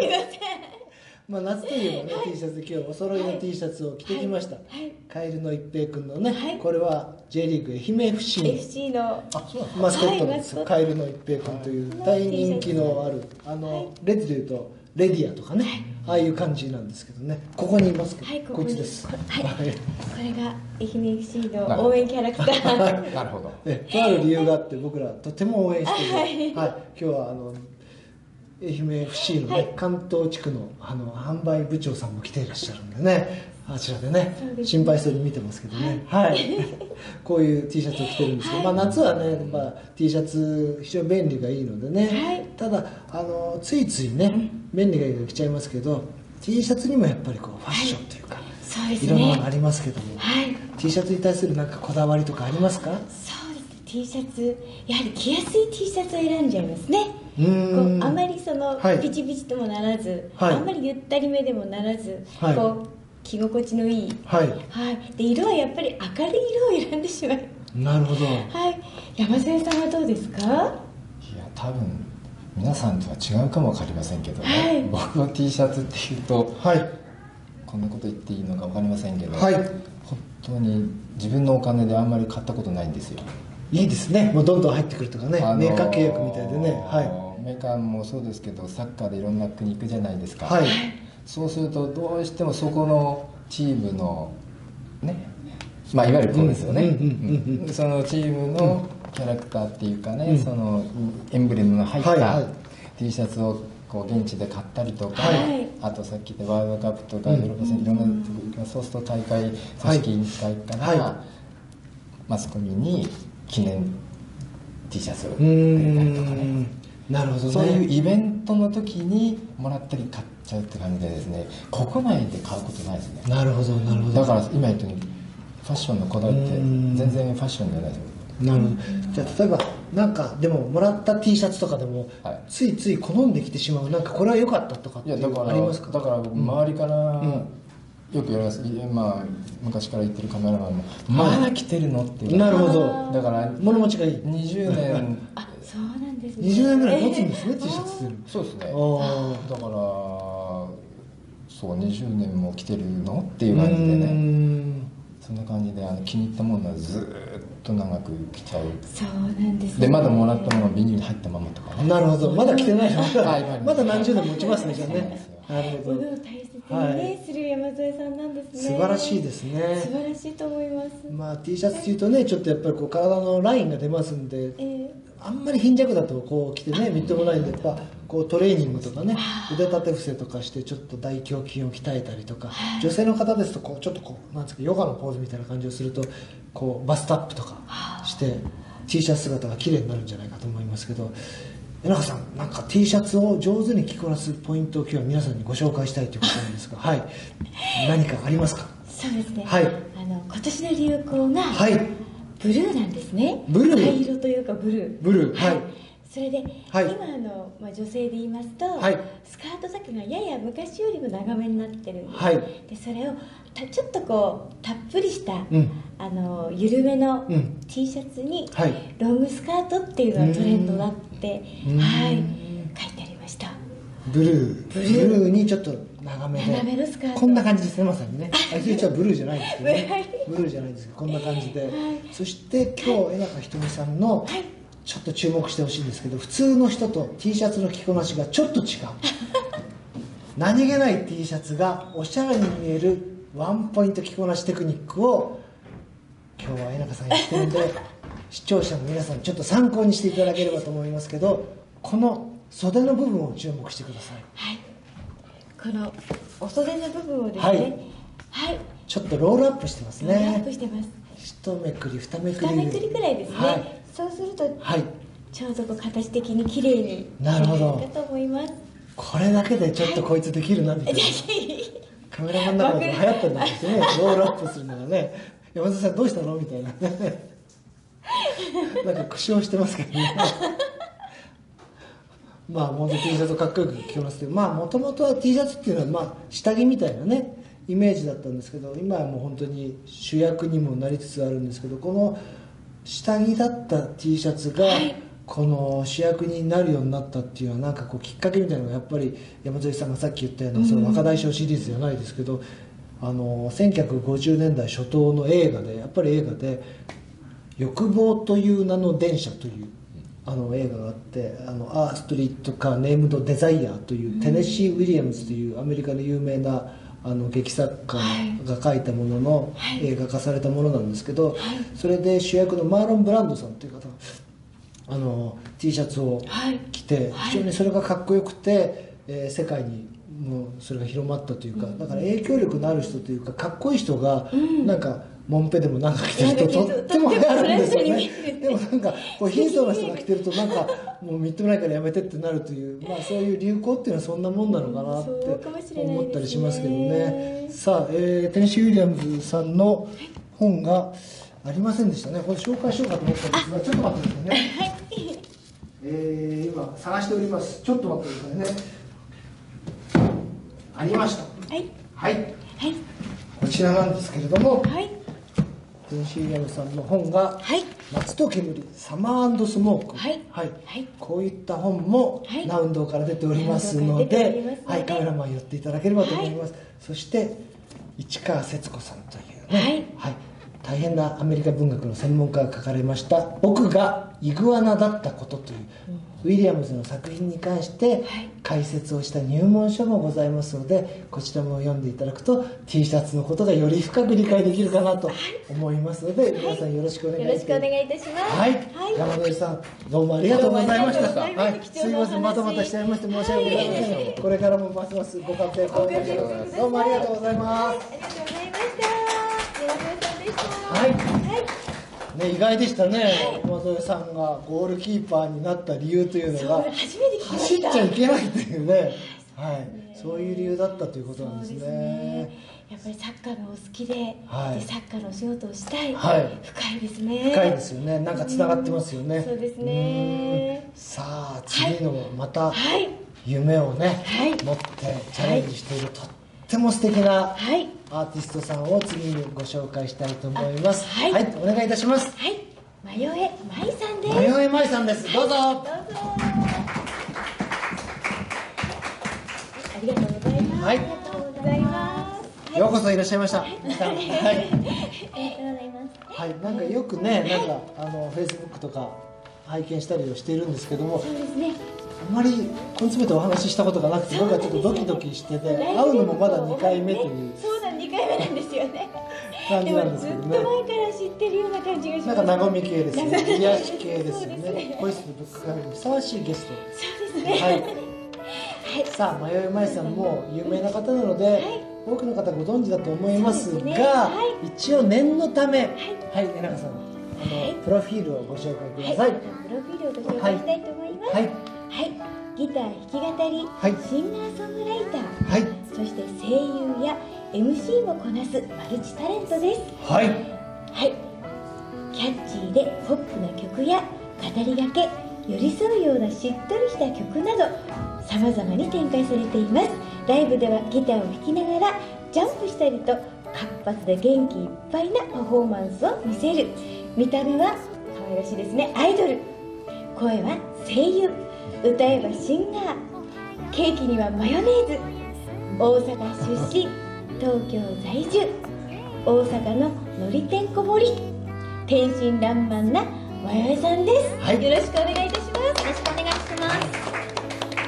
夏といえばね T シャツ、今日お揃いの T シャツを着てきました。カエルの一平君のね、これは J リーグ愛媛 FC のマスコットです。カエルの一平君という大人気のあるレッドでいうとレディアとかね、ああいう感じなんですけどね。ここにいますけど、こいつです。 これが愛媛 FC の応援キャラクター。 なるほど。 とある理由があって僕らとても応援している。今日は愛媛 FC のね関東地区の販売部長さんも来ていらっしゃるんでね、あちらでね心配そうに見てますけどね、こういう T シャツを着てるんですけど、夏はねT シャツ非常に便利がいいのでね、ただついついね便利がいいから着ちゃいますけど、 T シャツにもやっぱりこうファッションというか、いろんなものありますけども、T シャツに対するなんかこだわりとかありますか。 そうですね、T シャツやはり着やすい T シャツを選んじゃいますね。あまりピチピチともならず、あんまりゆったりめでもならず、こう着心地のいい、で色はやっぱり明るい色を選んでしまう。 なるほど。 山添さんはどうですか。 いや多分皆さんとは違うかも分かりませんけどね、僕は T シャツっていうと、こんなこと言っていいのか分かりませんけど、本当に自分のお金であんまり買ったことないんですよ。 いいですね、もうどんどん入ってくるとかね、メーカー契約みたいでね、 メーカーもそうですけどサッカーでいろんな国行くじゃないですか、そうするとどうしてもそこのチームのね、いわゆるプロですよね、そのチームのキャラクターっていうかね、そのエンブレムの入った T シャツをこう現地で買ったりとか、あとさっき言ったワールドカップとかヨーロッパ戦いろんなそうすると大会組織委員会からマスコミに記念 T シャツをくれたりとかね、 なるほどね、 そういうイベントの時にもらったり買っちゃうって感じでですね、国内で買うことないですね。 なるほどなるほど。 だから今言ったようにファッションのこだわりって全然ファッションじゃないですよ。 なるほど。じゃあ例えばなんかでももらった T シャツとかでも、ついつい好んできてしまう、なんかこれは良かったとかってありますか？ だから僕周りから、よく言われます、まあ、昔から言ってるカメラマンもまだ着てるのっていう。 なるほど。 だから物持ちがいい。 20年あ、そうなんですね。 20年ぐらい持つんですね、T シャツって。 そうですね。だからそう20年も着てるのっていう感じでね、そんな感じで気に入ったものはずっと長く着ちゃう。 そうなんですね。 でまだもらったものがビニール入ったままとかね。 なるほど。まだ着てないのまだ何十年持ちますね、じゃあね。なるほど。 大切にねする山添さんなんですね。 素晴らしいですね。 素晴らしいと思います。 まあ T シャツっていうとね、ちょっとやっぱりこう体のラインが出ますんで、あんまり貧弱だとこう着てねみっともないんで、やっぱこうトレーニングとかね、腕立て伏せとかしてちょっと大胸筋を鍛えたりとか、女性の方ですとこうちょっとこうなんですかヨガのポーズみたいな感じをするとこうバストアップとかして T シャツ姿が綺麗になるんじゃないかと思いますけど、江中さんなんか T シャツを上手に着こなすポイントを今日は皆さんにご紹介したいということなんですが、はい、何かありますか？ そうですね。 はい。 今年の流行がブルーなんですね。 ブルー。 灰色というかブルー。 ブルー。はい。 それで、今女性で言いますと、スカート丈がやや昔よりも長めになってるんです。でそれをちょっとこうたっぷりした、緩めの T シャツに、ロングスカートっていうのがトレンドになって、書いてありました。 ブルーにちょっと長めのスカート、 こんな感じですね、まさにね。実はブルーじゃないんですけどね。ブルーじゃないんですけどこんな感じで、そして今日江中ひとみさんの、ちょっと注目してほしいんですけど、普通の人と T シャツの着こなしがちょっと違う何気ない T シャツがおしゃれに見えるワンポイント着こなしテクニックを今日は江中さんやってるんで視聴者の皆さんちょっと参考にしていただければと思いますけど、この袖の部分を注目してください。 このお袖の部分をですね、 ちょっとロールアップしてますね。 ロールアップしてます。 一めくり二めくりくらいですね。そうすると、ちょうどこう形的に綺麗になるかと思います。 これだけでちょっとこいつできるなみたいな、カメラマンの中で流行ってるんですよね、ロールアップするのがね。山添さんどうしたのみたいななんか苦笑してますけどねまあ本当 T シャツかっこよく着こなすけど、まあもともとは T シャツっていうのはまあ下着みたいなねイメージだったんですけど、今はもう本当に主役にもなりつつあるんですけど、この下着だった T シャツがこの主役になるようになったっていうのはなんかこうきっかけみたいなのがやっぱり山添さんがさっき言ったようなその若大将シリーズじゃないですけど、1950年代初頭の映画でやっぱり映画で「欲望という名の電車」という映画があって、アーストリートかネームドデザイアというテネシー・ウィリアムズというアメリカの有名な劇作家が書いたものの映画化されたものなんですけど、それで主役のマーロン・ブランドさんという方がT シャツを着て非常にそれがかっこよくて、世界にもうそれが広まったというか、だから影響力のある人というかかっこいい人がなんかモンペでもなんか着てるととっても流行るんですよね。でもなんかこう貧相な人が着てるとなんかもうみっともないからやめてってなるという、まあそういう流行っていうのはそんなもんなのかなって思ったりしますけどね。さあ、テネシー・ウィリアムズさんの本がありませんでしたね。これ紹介しようかと思ったんですが、ちょっと待ってくださいね。今探しております。ちょっと待ってくださいね。ありました。はい。こちらなんですけれども、テネシー・ウィリアムズさんの本が「夏と煙サマー&スモーク」こういった本もナウンドから出ておりますので、カメラマン寄っていただければと思います。そして市川節子さんというね、大変なアメリカ文学の専門家が書かれました「僕がイグアナだったこと」というウィリアムズの作品に関して解説をした入門書もございますので、こちらも読んでいただくと T シャツのことがより深く理解できるかなと思いますので、皆さんよろしくお願いします。 よろしくお願いいたします。 山添さんどうもありがとうございました。すいません、またまたしちゃいまして申し訳ございません。これからもますますご活躍をお願いします。どうもありがとうございます。 ありがとうございました。山添さんでした。 意外でしたね、山添さんがゴールキーパーになった理由というのが走っちゃいけないというね、そういう理由だったということなんですね。 やっぱりサッカーがお好きで、でサッカーのお仕事をしたい、 はい、 深いですね。 深いですよね。なんかつながってますよね。 そうですね。 さあ次のまた夢をね、持ってチャレンジしているとっても素敵なアーティストさんを次にご紹介したいと思います。はい、お願いいたします。 はい、マヨエマイさんです。 マヨエマイさんです。どうぞ。 ありがとうございます。ありがとうございます。 ようこそいらっしゃいました。はい。 ありがとうございます。 はい、なんかよくね、なんかフェイスブックとか拝見したりをしているんですけども、 そうですね。 あまり根詰めてお話ししたことがなくて、僕はちょっとドキドキしてて、会うのもまだ2回目という。 そうだ、2回目なんですよね。 感じなんですけどね。 ずっと前から知ってるような感じがします。 なんか和み系ですね。癒し系ですよね。ボイスでブックカフェにふさわしいゲスト。 そうですね。はい。 さあ、マヨエマイさんも有名な方なので、多くの方ご存知だと思いますが、一応念のため、はい、江中さん、プロフィールをご紹介ください。 プロフィールをご紹介したいと思います。はい。ギター弾き語り、シンガーソングライター、そして声優や MC もこなすマルチタレントです。はい。キャッチーでポップな曲や語りがけ、寄り添うようなしっとりした曲などさまざまに展開されています。ライブではギターを弾きながらジャンプしたりと活発で元気いっぱいなパフォーマンスを見せる。見た目は可愛らしいですね、アイドル。声は声優、歌えばシンガー、ケーキにはマヨネーズ。大阪出身、東京在住、大阪ののりてんこ盛り、天真爛漫なマヨエさんです。よろしくお願いいたします。よろしくお願いします。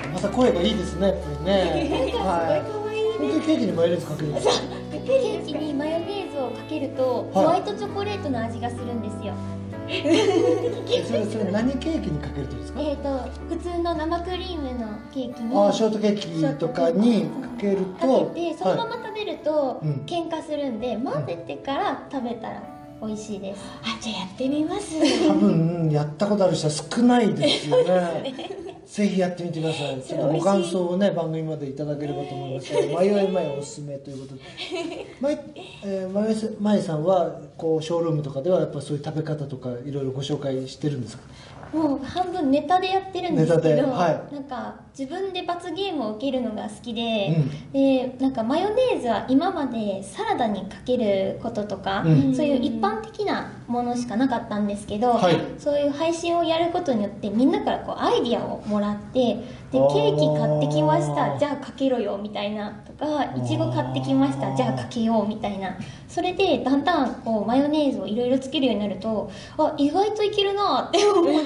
また声がいいですね、やっぱりね。 すごい可愛いね。 本当にケーキにマヨネーズかけるんですか？ ケーキにマヨネーズをかけるとホワイトチョコレートの味がするんですよ。 それ何ケーキにかけるといいですか？ 普通の生クリームのケーキに、 ショートケーキとかにかけると、 かけてそのまま食べると喧嘩するんで、混ぜてから食べたら美味しいです。 じゃあやってみます。 多分やったことある人は少ないですよね。ぜひやってみてください。ちょっとご感想をね、番組までいただければと思いますけど、マヨエマイおすすめということで、マヨさんはこうショールームとかではやっぱそういう食べ方とかいろいろご紹介してるんですか？ もう半分ネタでやってるんですけど、なんか自分で罰ゲームを受けるのが好きで、でなんかマヨネーズは今までサラダにかけることとか、そういう一般的なものしかなかったんですけど、そういう配信をやることによってみんなからこうアイディアをもらって、でケーキ買ってきました、じゃあかけろよみたいなとか、いちご買ってきました、じゃあかけようみたいな、それでだんだんこうマヨネーズをいろいろつけるようになると、意外といけるなって思って。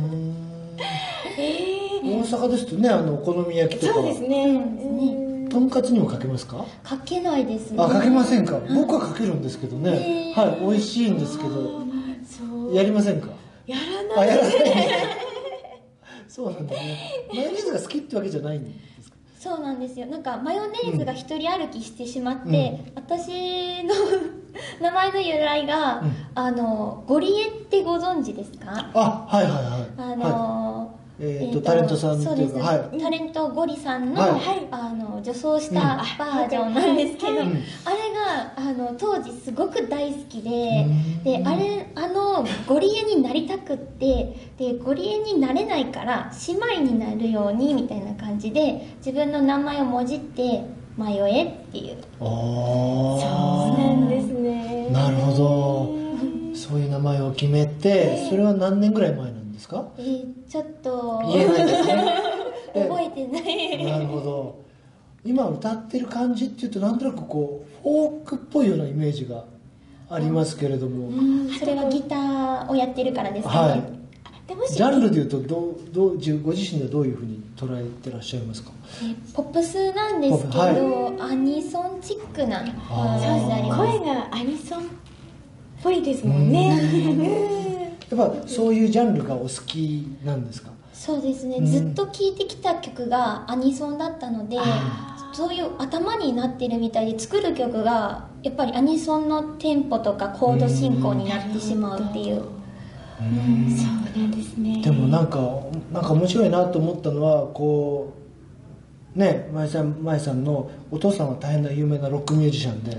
大阪ですとね、お好み焼きとか。 そうですね。 とんかつにもかけますか？ かけないですね。 かけませんか？僕はかけるんですけどね。はい、美味しいんですけど。やりませんか？ やらないですね。 そうなんだね。マヨネーズが好きってわけじゃないんですか？ そうなんですよ。なんかマヨネーズが一人歩きしてしまって、私の名前の由来が、ゴリエってご存知ですか？ はいはいはい。タレントさんっていうか、 タレントゴリさんの、女装したバージョンなんですけど、あれが当時すごく大好きで、でゴリエになりたくって、でゴリエになれないから姉妹になるようにみたいな感じで自分の名前をもじってマヨエっていう。 そうなんですね。 なるほど。そういう名前を決めて、それは何年ぐらい前なんですか？ ちょっと言えないですね。 覚えてない。 なるほど。今歌ってる感じっていうと、なんとなくこうフォークっぽいようなイメージがありますけれども、 それはギターをやってるからですかね。 ジャンルでいうとご自身ではどういうふうに捉えてらっしゃいますか？ ポップスなんですけど、アニソンチックな感じであります。 声がアニソンっぽいですもんね。 やっぱそういうジャンルがお好きなんですか？ そうですね、ずっと聴いてきた曲がアニソンだったので、そういう頭になってるみたいで、作る曲がやっぱりアニソンのテンポとかコード進行になってしまうっていう。 そうなんですね。 でもなんか面白いなと思ったのは、こね、前さんのお父さんは大変な有名なロックミュージシャンで、 はい、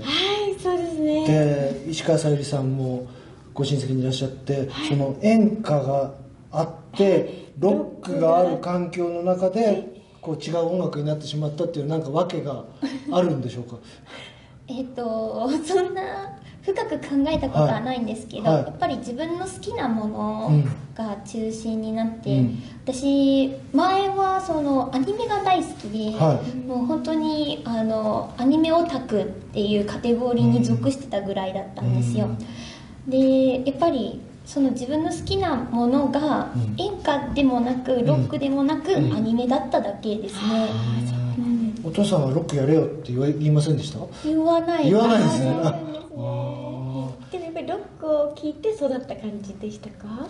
そうですね。 で石川さゆりさんもご親戚にいらっしゃって、その演歌があってロックがある環境の中でこう違う音楽になってしまったっていうなんか訳があるんでしょうか？ そんな深く考えたことはないんですけど、やっぱり自分の好きなものが中心になって、私前はそのアニメが大好きで、もう本当にアニメオタクっていうカテゴリーに属してたぐらいだったんですよ。でやっぱりその自分の好きなものが演歌でもなくロックでもなくアニメだっただけですね。 お父さんはロックやれよって言いませんでした？ 言わないですね。 でもやっぱりロックを聴いて育った感じでしたか？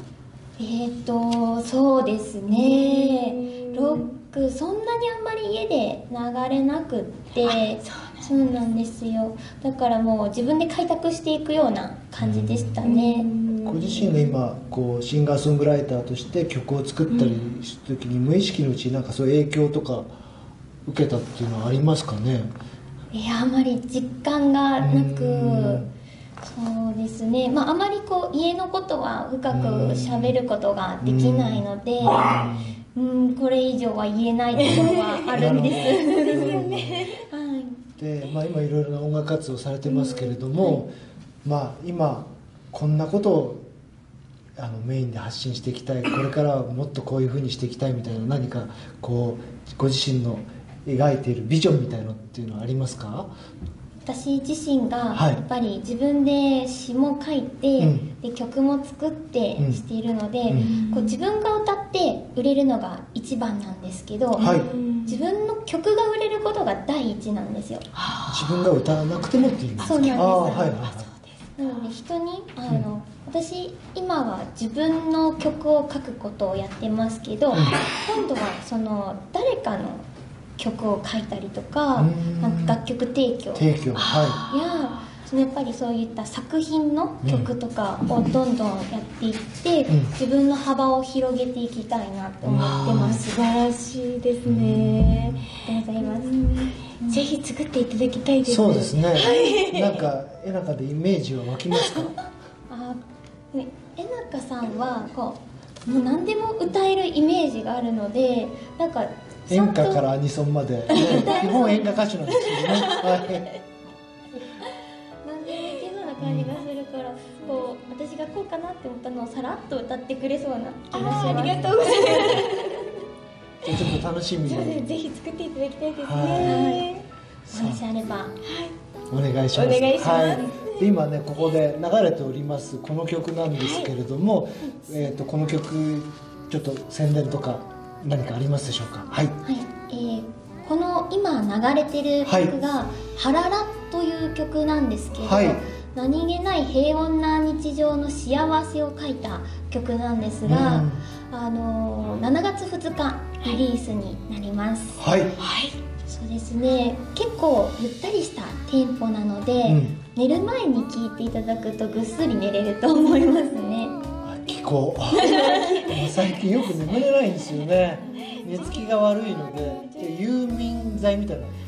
そうですね。ロックそんなにあんまり家で流れなくって、そうなんですよ。だからもう自分で開拓していくような感じでしたね。 ご自身が今こうシンガーソングライターとして曲を作ったりした時に無意識のうちなんかそういう影響とか受けたっていうのはありますかね？ いや、あまり実感がなく、そうですね、あまりこう家のことは深く喋ることができないので、これ以上は言えないところはあるんです。 で、今いろいろな音楽活動されてますけれども、今こんなことをメインで発信していきたい、これからはもっとこういうふうにしていきたいみたいな、何かこうご自身の描いているビジョンみたいなのっていうのはありますか？ 私自身がやっぱり自分で詩も書いて、で曲も作ってしているので、こう自分が歌って売れるのが一番なんですけど、自分の曲が売れることが第一なんですよ。 自分が歌わなくてもっていう意味ですか？ そうなんです。なので人に私今は自分の曲を書くことをやってますけど、今度はその誰かの曲を書いたりとか、なんか楽曲提供や、やっぱりそういった作品の曲とかをどんどんやっていって、自分の幅を広げていきたいなと思ってます。 素晴らしいですね。 ありがとうございます。 ぜひ作っていただきたいですね。 そうですね。なんかえなかでイメージは湧きますか？ えなかさんはこうもう何でも歌えるイメージがあるので、なんか演歌からアニソンまで、基本演歌歌手なんですけどね。 何でもいけそうな感じがするから、こう私がこうかなって思ったのをさらっと歌ってくれそうな気がします。 ありがとうございます。 じゃあちょっと楽しみに。 ぜひ作っていただきたいですね。 もしあれば、 お願いします。 お願いします。 で今ねここで流れておりますこの曲なんですけれども、この曲ちょっと宣伝とか何かありますでしょうか？ この今流れてる曲が「ハララ」という曲なんですけど、何気ない平穏な日常の幸せを書いた曲なんですが、7月2日リリースになります。そうですね、結構ゆったりしたテンポなので、寝る前に聴いていただくとぐっすり寝れると思いますね。 聞こう。最近よく眠れないんですよね。寝つきが悪いので、入眠剤みたいな。よ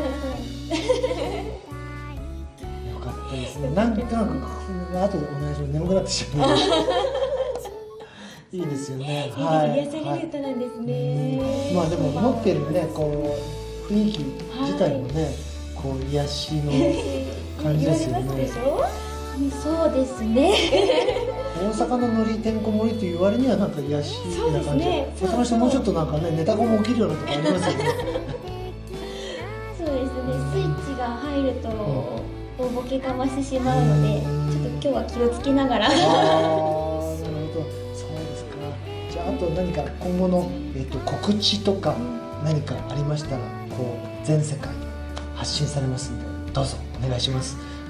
かったですね。なんとなく後でお願いします。眠くなってしまう。いいですよね。 癒される歌なんですね。 でも持ってるねこう雰囲気自体もね、こう癒しの感じですよね。 そうですね。 大阪のノリてんこ盛りという割にはなんか癒しな感じ。その人もうちょっとなんかねネタも起きるようなとこありますよね。 そうですね。スイッチが入ると大ボケかましてしまうので、ちょっと今日は気をつけながら。なるほど。 そうですか。じゃああと何か今後の告知とか何かありましたらこう全世界に発信されますんでどうぞお願いします。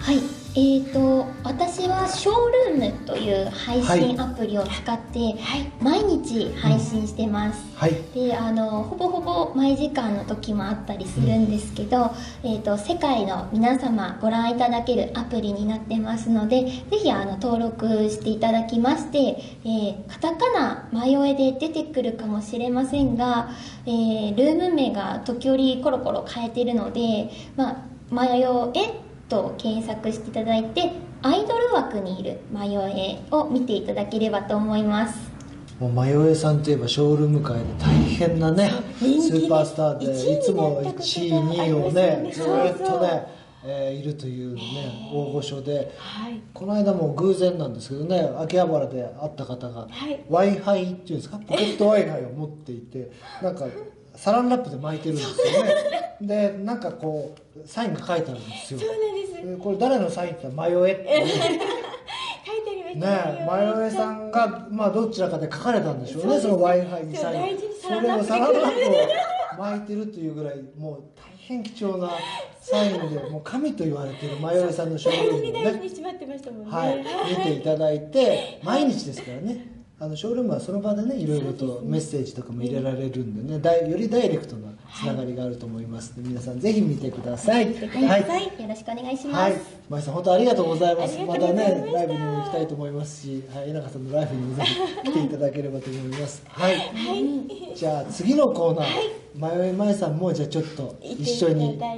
はい、私はショールームという配信アプリを使って毎日配信してます、はい、でほぼほぼ毎時間の時もあったりするんですけど、世界の皆様ご覧いただけるアプリになってますので、ぜひ登録していただきまして、カタカナマヨエで出てくるかもしれませんが、ルーム名が時折コロコロ変えてるので、マヨエと検索していただいて、アイドル枠にいるマヨエを見ていただければと思います。 もうマヨエさんといえばショールーム界で大変なねスーパースターで、いつも1位2位をねずっとねいるというね大御所で、はい、この間も偶然なんですけどね、秋葉原で会った方が Wi-Fi っていうんですか、ポケット Wi-Fi を持っていて、なんかサランラップで巻いてるんですよね。でなんかこうサインが書いてあるんですよ。 そうなんです。 これ誰のサインって言ったらマヨエって書いてありましたね。マヨエさんがどちらかで書かれたんでしょうね、その Wi-Fi にサイン。それをサランラップを巻いてるというぐらい、もう大変貴重なサインで、もう神と言われているマヨエさんのショールームをね、 大事にしまってましたもんね。 はい、見ていただいて、毎日ですからね。ショールームはその場でね、いろいろとメッセージとかも入れられるんでね、よりダイレクトなつながりがあると思いますので、皆さんぜひ見てください。 はい、よろしくお願いします。はい、 まいさん本当ありがとうございます。またねライブにも行きたいと思いますし、はい、江中さんのライブにもぜひ来ていただければと思います。はい。じゃあ次のコーナー、まいさんもじゃあちょっと一緒に、はい。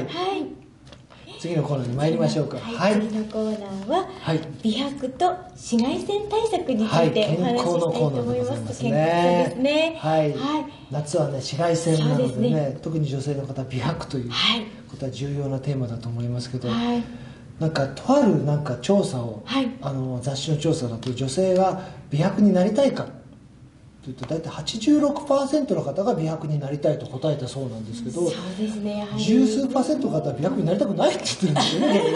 次のコーナーに参りましょうか。 はい、次のコーナーは、美白と紫外線対策についてお話ししたいと思います。健康ですね。 はい。夏はね紫外線なのでね、特に女性の方は美白ということは重要なテーマだと思いますけど、なんかとあるなんか調査を、雑誌の調査だと、女性が美白になりたいかというと大体 86% の方が美白になりたいと答えたそうなんですけど、十数%の方は美白になりたくないって言ってるんですよね。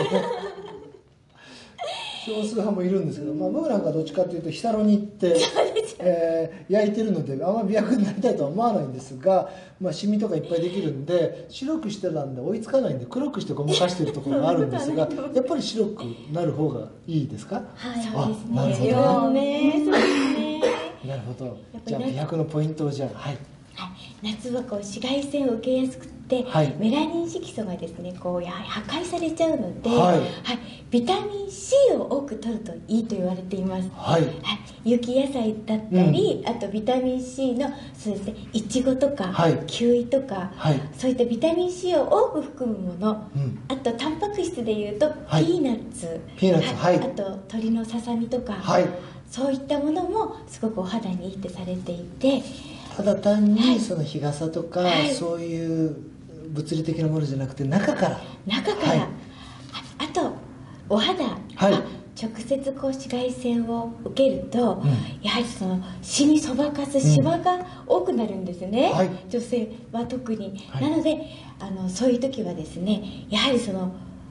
少数派もいるんですけど、僕なんかどっちかというと日サロに行って、焼いてるのであんまり美白になりたいとは思わないんですが、シミとかいっぱいできるんで、白くしてたんで追いつかないんで黒くしてごまかしてるところがあるんですが、やっぱり白くなる方がいいですか？ はい、そうですね。なるほどね。 なるほど。じゃあ美白のポイントを夏は紫外線を受けやすくて、メラニン色素がですね破壊されちゃうので、ビタミン C を多く摂るといいと言われています。有機野菜だったり、あとビタミン C のそうですね、いちごとか、キウイとか、そういったビタミン C を多く含むもの、あとタンパク質でいうとピーナッツ、あと鶏のささみとか、そういったものもすごくお肌にいいってされていて、 ただ単にその日傘とか、そういう物理的なものじゃなくて中から、 あとお肌が直接紫外線を受けると、やはりそのシミそばかす、シワが多くなるんですね、女性は特に、なのでそういう時はですね、やはりその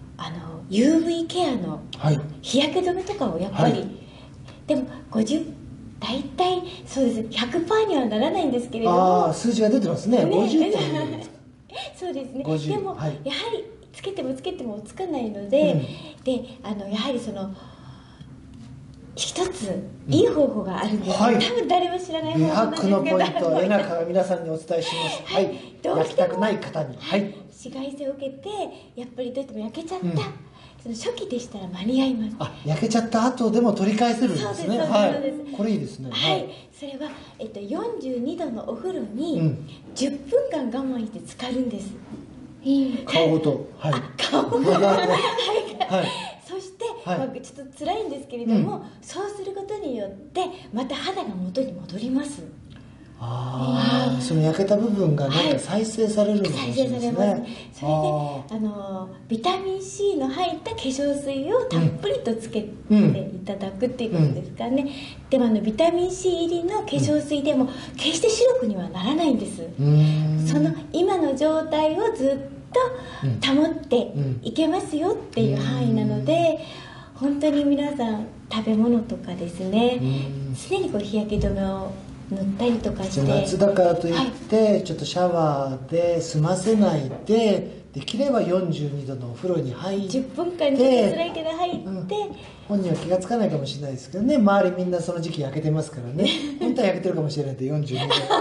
UV ケアの日焼け止めとかをやっぱり、でも大体そうです、100% にはならないんですけれども、 数字が出てますね。50点そうですね。でも、やはりつけてもつかないので、やはりその一ついい方法があるんです、多分誰も知らない方法なんですけど、 美白のポイントを江中が皆さんにお伝えします。焼きたくない方に、 紫外線を受けてやっぱりどうしても焼けちゃった、その初期でしたら間に合います。 焼けちゃった後でも取り返せるんですね。これいいですね。 それは42度のお風呂に10分間我慢して浸かるんです。 顔ごと。 顔ごと。そしてちょっと辛いんですけれども、そうすることによってまた肌が元に戻ります。 その焼けた部分がなんか再生されるのかもしれないですね。 それでビタミン C の入った化粧水をたっぷりとつけていただくっていうことですからね。でもビタミン C 入りの化粧水でも決して白くにはならないんです。その今の状態をずっと保っていけますよっていう範囲なので、本当に皆さん食べ物とかですね、常に日焼け止めを塗ったりとかして、 夏だからといって、ちょっとシャワーで済ませないでできれば42度のお風呂に入って 10分間に辛いけど入って、 本人は気がつかないかもしれないですけどね、周りみんなその時期焼けてますからね本当は焼けてるかもしれないって42度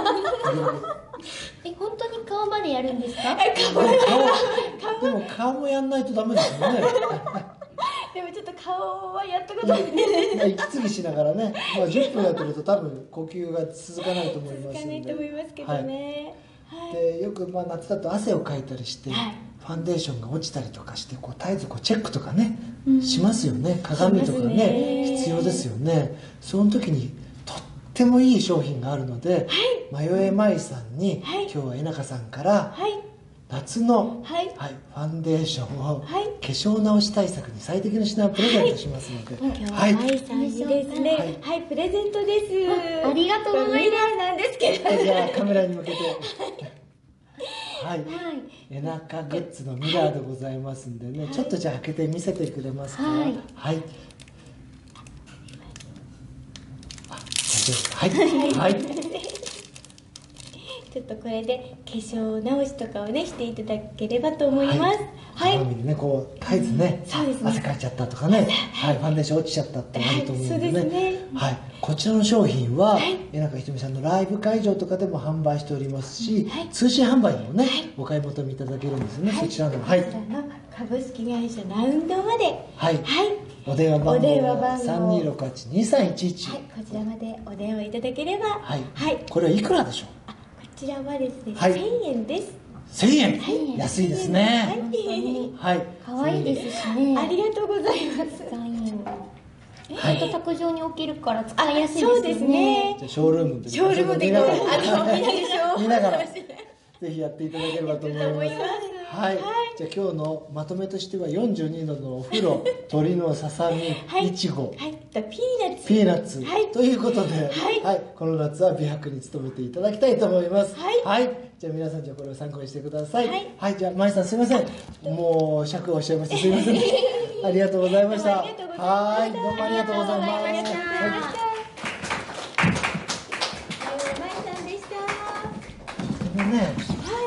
本当に顔までやるんですか？ でも顔もやんないとダメですよねでもちょっと顔はやったことない息継ぎしながらね、10分やってると多分呼吸が続かないと思いますので、 続かないと思いますけどね、 でよく夏だと汗をかいたりして、ファンデーションが落ちたりとかして絶えずチェックとかね、しますよね。鏡とかね必要ですよね。その時にとってもいい商品があるので、マヨエマイさんに、今日はえなかさんから、夏の、ファンデーションを、化粧直し対策に最適な品をプレゼントしますので、 今日は舞さんにですね、プレゼントです。 ありがとうございます。 ミラーなんですけど、 じゃあカメラに向けてえなかグッズのミラーでございますんでね、ちょっとじゃあ開けて見せてくれますか？ ちょっとこれで化粧直しとかをねしていただければと思います。 鏡でね絶えずね、汗かいちゃったとかね、ファンデーション落ちちゃったってあると思うんでね、こちらの商品はえなかひとみさんのライブ会場とかでも販売しておりますし、通信販売でもねお買い求めいただけるんですよね。そちらの株式会社ナウンドまで、 お電話番号は3268-2311、 こちらまでお電話いただければ、 これはいくらでしょう？ こちらはですね、1000円です。 1000円、安いですね。 可愛いですしね。 ありがとうございます。 卓上に置けるから使いやすいですね。 そうですね。 じゃあショールームで見ながらぜひやっていただければと思います。じゃあ今日のまとめとしては、42度のお風呂、鶏のささみ、いちご、ピーナッツということで、この夏は美白に努めていただきたいと思います。じゃあ皆さん、これを参考にしてください。じゃあまいさん、すいません、もう尺をおっしゃいましてすいませんありがとうございました。どうもありがとうございます。まいさんでした。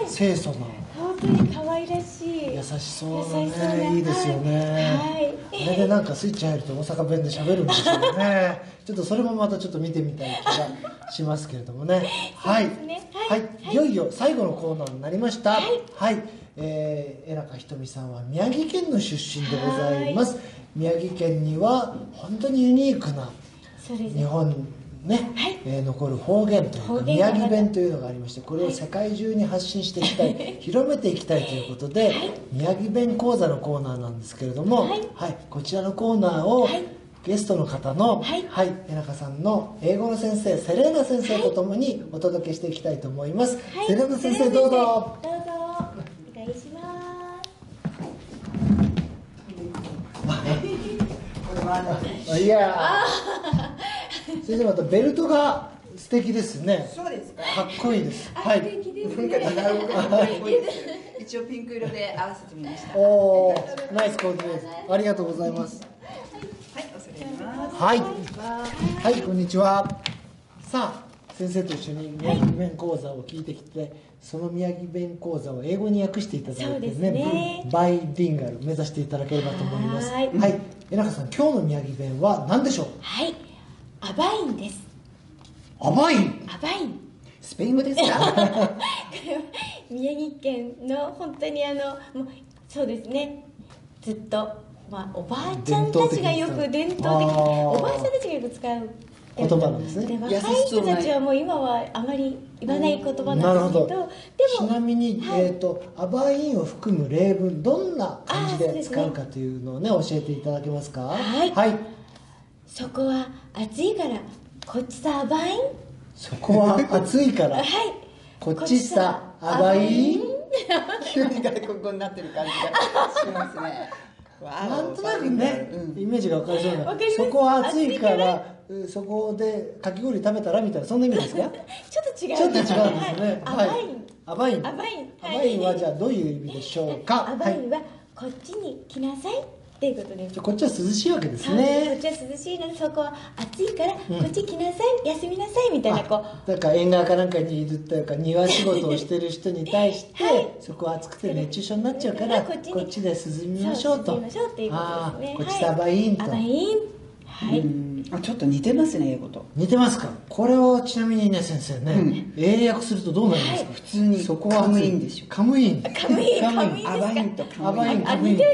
清楚な、 本当に可愛らしい、 優しそうなね、いいですよね。あれでなんかスイッチ入ると大阪弁で喋るんですよね。ちょっとそれもまたちょっと見てみたい気がしますけれどもね。いよいよ最後のコーナーになりました。えなかひとみさんは宮城県の出身でございます。宮城県には本当にユニークな日本残る方言というか宮城弁というのがありまして、これを世界中に発信していきたい、広めていきたいということで、宮城弁講座のコーナーなんですけれども、こちらのコーナーをゲストの方のえなかさんの英語の先生、セレーナ先生とともにお届けしていきたいと思います。セレーナ先生、どうぞ。 どうぞお願いします。 いや先生、またベルトが素敵ですね。 そうですか。 かっこいいです。 素敵ですね。一応ピンク色で合わせてみました。 おお、ナイスコーディネート。ありがとうございます。 恐れ入ります。 こんにちは。さあ、先生と一緒に宮城弁講座を聞いてきて、その宮城弁講座を英語に訳していただいてね、バイリンガル目指していただければと思います。えなかさん、今日の宮城弁は何でしょう？ アバインです。 アバイン。 スペイン語ですか？ これは宮城県の本当にもうそうですね、ずっとおばあちゃんたちがよく伝統的、おばあちゃんたちがよく使う言葉なんですね。 若い人たちはもう今はあまり言わない言葉なんですけど、 ちなみに、アバインを含む例文、どんな感じで使うかというのをね、教えていただけますか？ そこは暑いからこっちさアバイン。 そこは暑いからこっちさアバイン。 急に外国語になってる感じがしますね。 なんとなくね、イメージが分かりそうな。そこは暑いからそこでかき氷食べたらみたいな、そんな意味ですか？ ちょっと違う。 ちょっと違うんですね。アバインはじゃあどういう意味でしょうか？ アバインはこっちに来なさいっていうことです。 こっちは涼しいわけですね。 こっちは涼しいので、そこは暑いからこっち来なさい、休みなさいみたいな、こうだから縁側かなんかにいるというか庭仕事をしてる人に対して、そこは暑くて熱中症になっちゃうからこっちで涼みましょうと。 涼みましょうっていうことですね。 こっちでアバインと。 アバイン。はい。 ちょっと似てますね、英語と。 似てますか。これをちなみにね先生ね、英訳するとどうなりますか。 普通にそこはカムインでしょ。 カムイン。 カムイン。 アバインとカムイン。カムイン。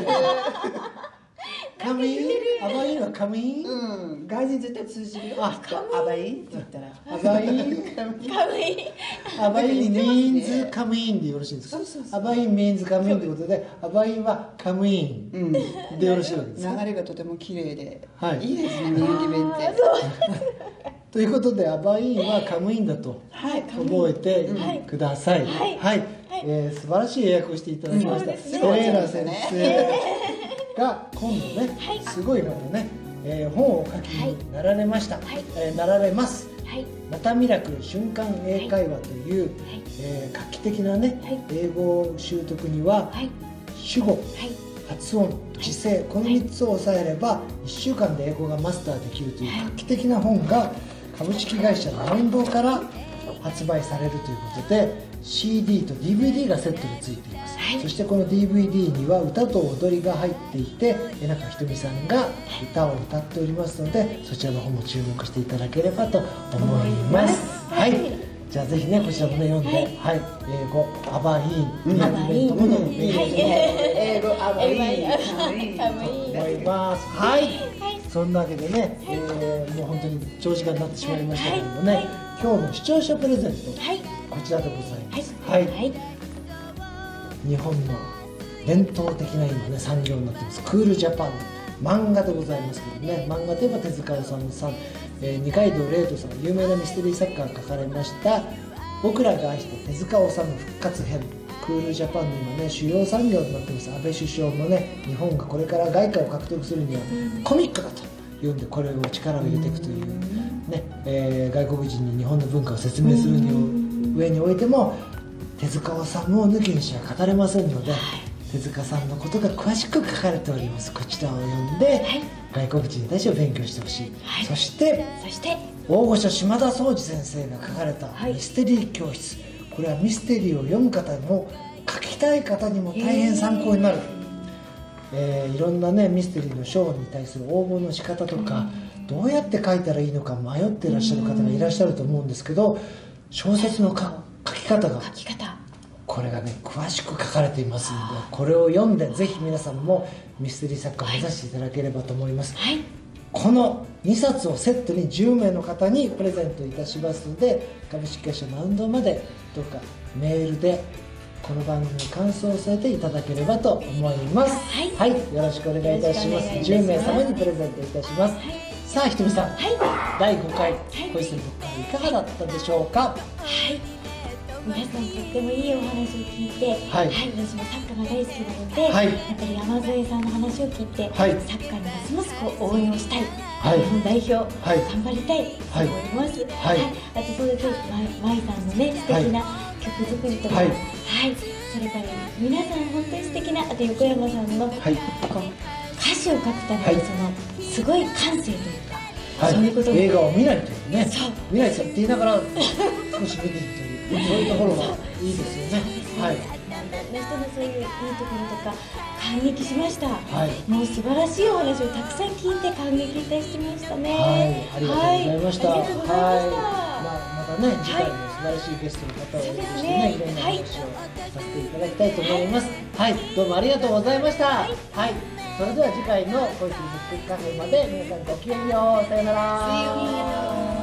カムイン。アバインはカムイン。 外人絶対通じるよ。アバインって言ったら。 アバイン。アバイン means カムインでよろしいですか。アバイン means カムインということで、アバインはカムインでよろしいわけですか。 流れがとても綺麗で、いいですね、宮城弁って。 ということで、アバインはカムインだと覚えてください。はい。素晴らしい英訳をしていただきました。ストレーラ先生が今度ね、すごいまたね、本を書きになられました。なられます。またミラクル瞬間英会話という画期的なね、英語習得には主語、発音、時制、この3つを抑えれば1週間で英語がマスターできるという画期的な本が株式会社ラウンドから発売されるということで、 CD と DVD がセットでついています。そしてこの DVD には歌と踊りが入っていて、江中ひとみさんが歌を歌っておりますので、そちらの方も注目していただければと思います。はい、じゃあぜひねこちらもね読んで、英語アバイン、宮城弁ともの英語アバインと思います。はい、そんなわけでね、もう本当に長時間になってしまいましたけどもね、今日の視聴者プレゼント、こちらでございます。日本の伝統的な今ね産業になっていますクールジャパン漫画でございますけどね、漫画といえば手塚治虫さん、二階堂怜人さん、有名なミステリー作家が書かれました「僕らが愛した手塚治虫復活編」。クールジャパンの今ね主要産業となってます安倍首相もね、日本がこれから外貨を獲得するにはコミックだというんで、これを力を入れていくというね、外国人に日本の文化を説明する上においても手塚治虫を抜きにしは語れませんので、手塚さんのことが詳しく書かれております。こちらを読んで、外国人たちを勉強してほしい。そして大御所島田宗二先生が書かれたミステリー教室、これはミステリーを読む方も書きたい方にも大変参考になる。いろんなねミステリーの賞に対する応募の仕方とか、どうやって書いたらいいのか迷っていらっしゃる方がいらっしゃると思うんですけど、小説の書き方がこれがね詳しく書かれていますので、これを読んでぜひ皆さんもミステリー作家を目指していただければと思います。この2冊をセットに10名の方にプレゼントいたしますので、株式会社ラウンドまでどうかメールでこの番組の感想を添えていただければと思います。はい、よろしくお願いいたします。10名様にプレゼントいたします。さあひとみさん、第5回恋する僕からいかがだったでしょうか。 皆さんとってもいいお話を聞いて、私もサッカーが大好きなので、やっぱり山添さんの話を聞いて、サッカーにますます応援をしたい、日本代表、頑張りたいと思います。あとそうです舞さんのね素敵な曲作りとか、それから皆さん本当に素敵な、あと横山さんの、こう歌詞を書くためにそのすごい感性というか、そういうことを映画を見ないというね、見ないとって言いながら少し見ているという。そういうところがいいですよね。 人のそういういいところとか感激しました。もう素晴らしいお話をたくさん聞いて感激いたしましたね。 ありがとうございました。またね次回も素晴らしいゲストの方をお呼びしてね、いろんな話をさせていただきたいと思います。どうもありがとうございました。それでは次回の恋するブックカフェまで皆さんごきげんよう。さよなら。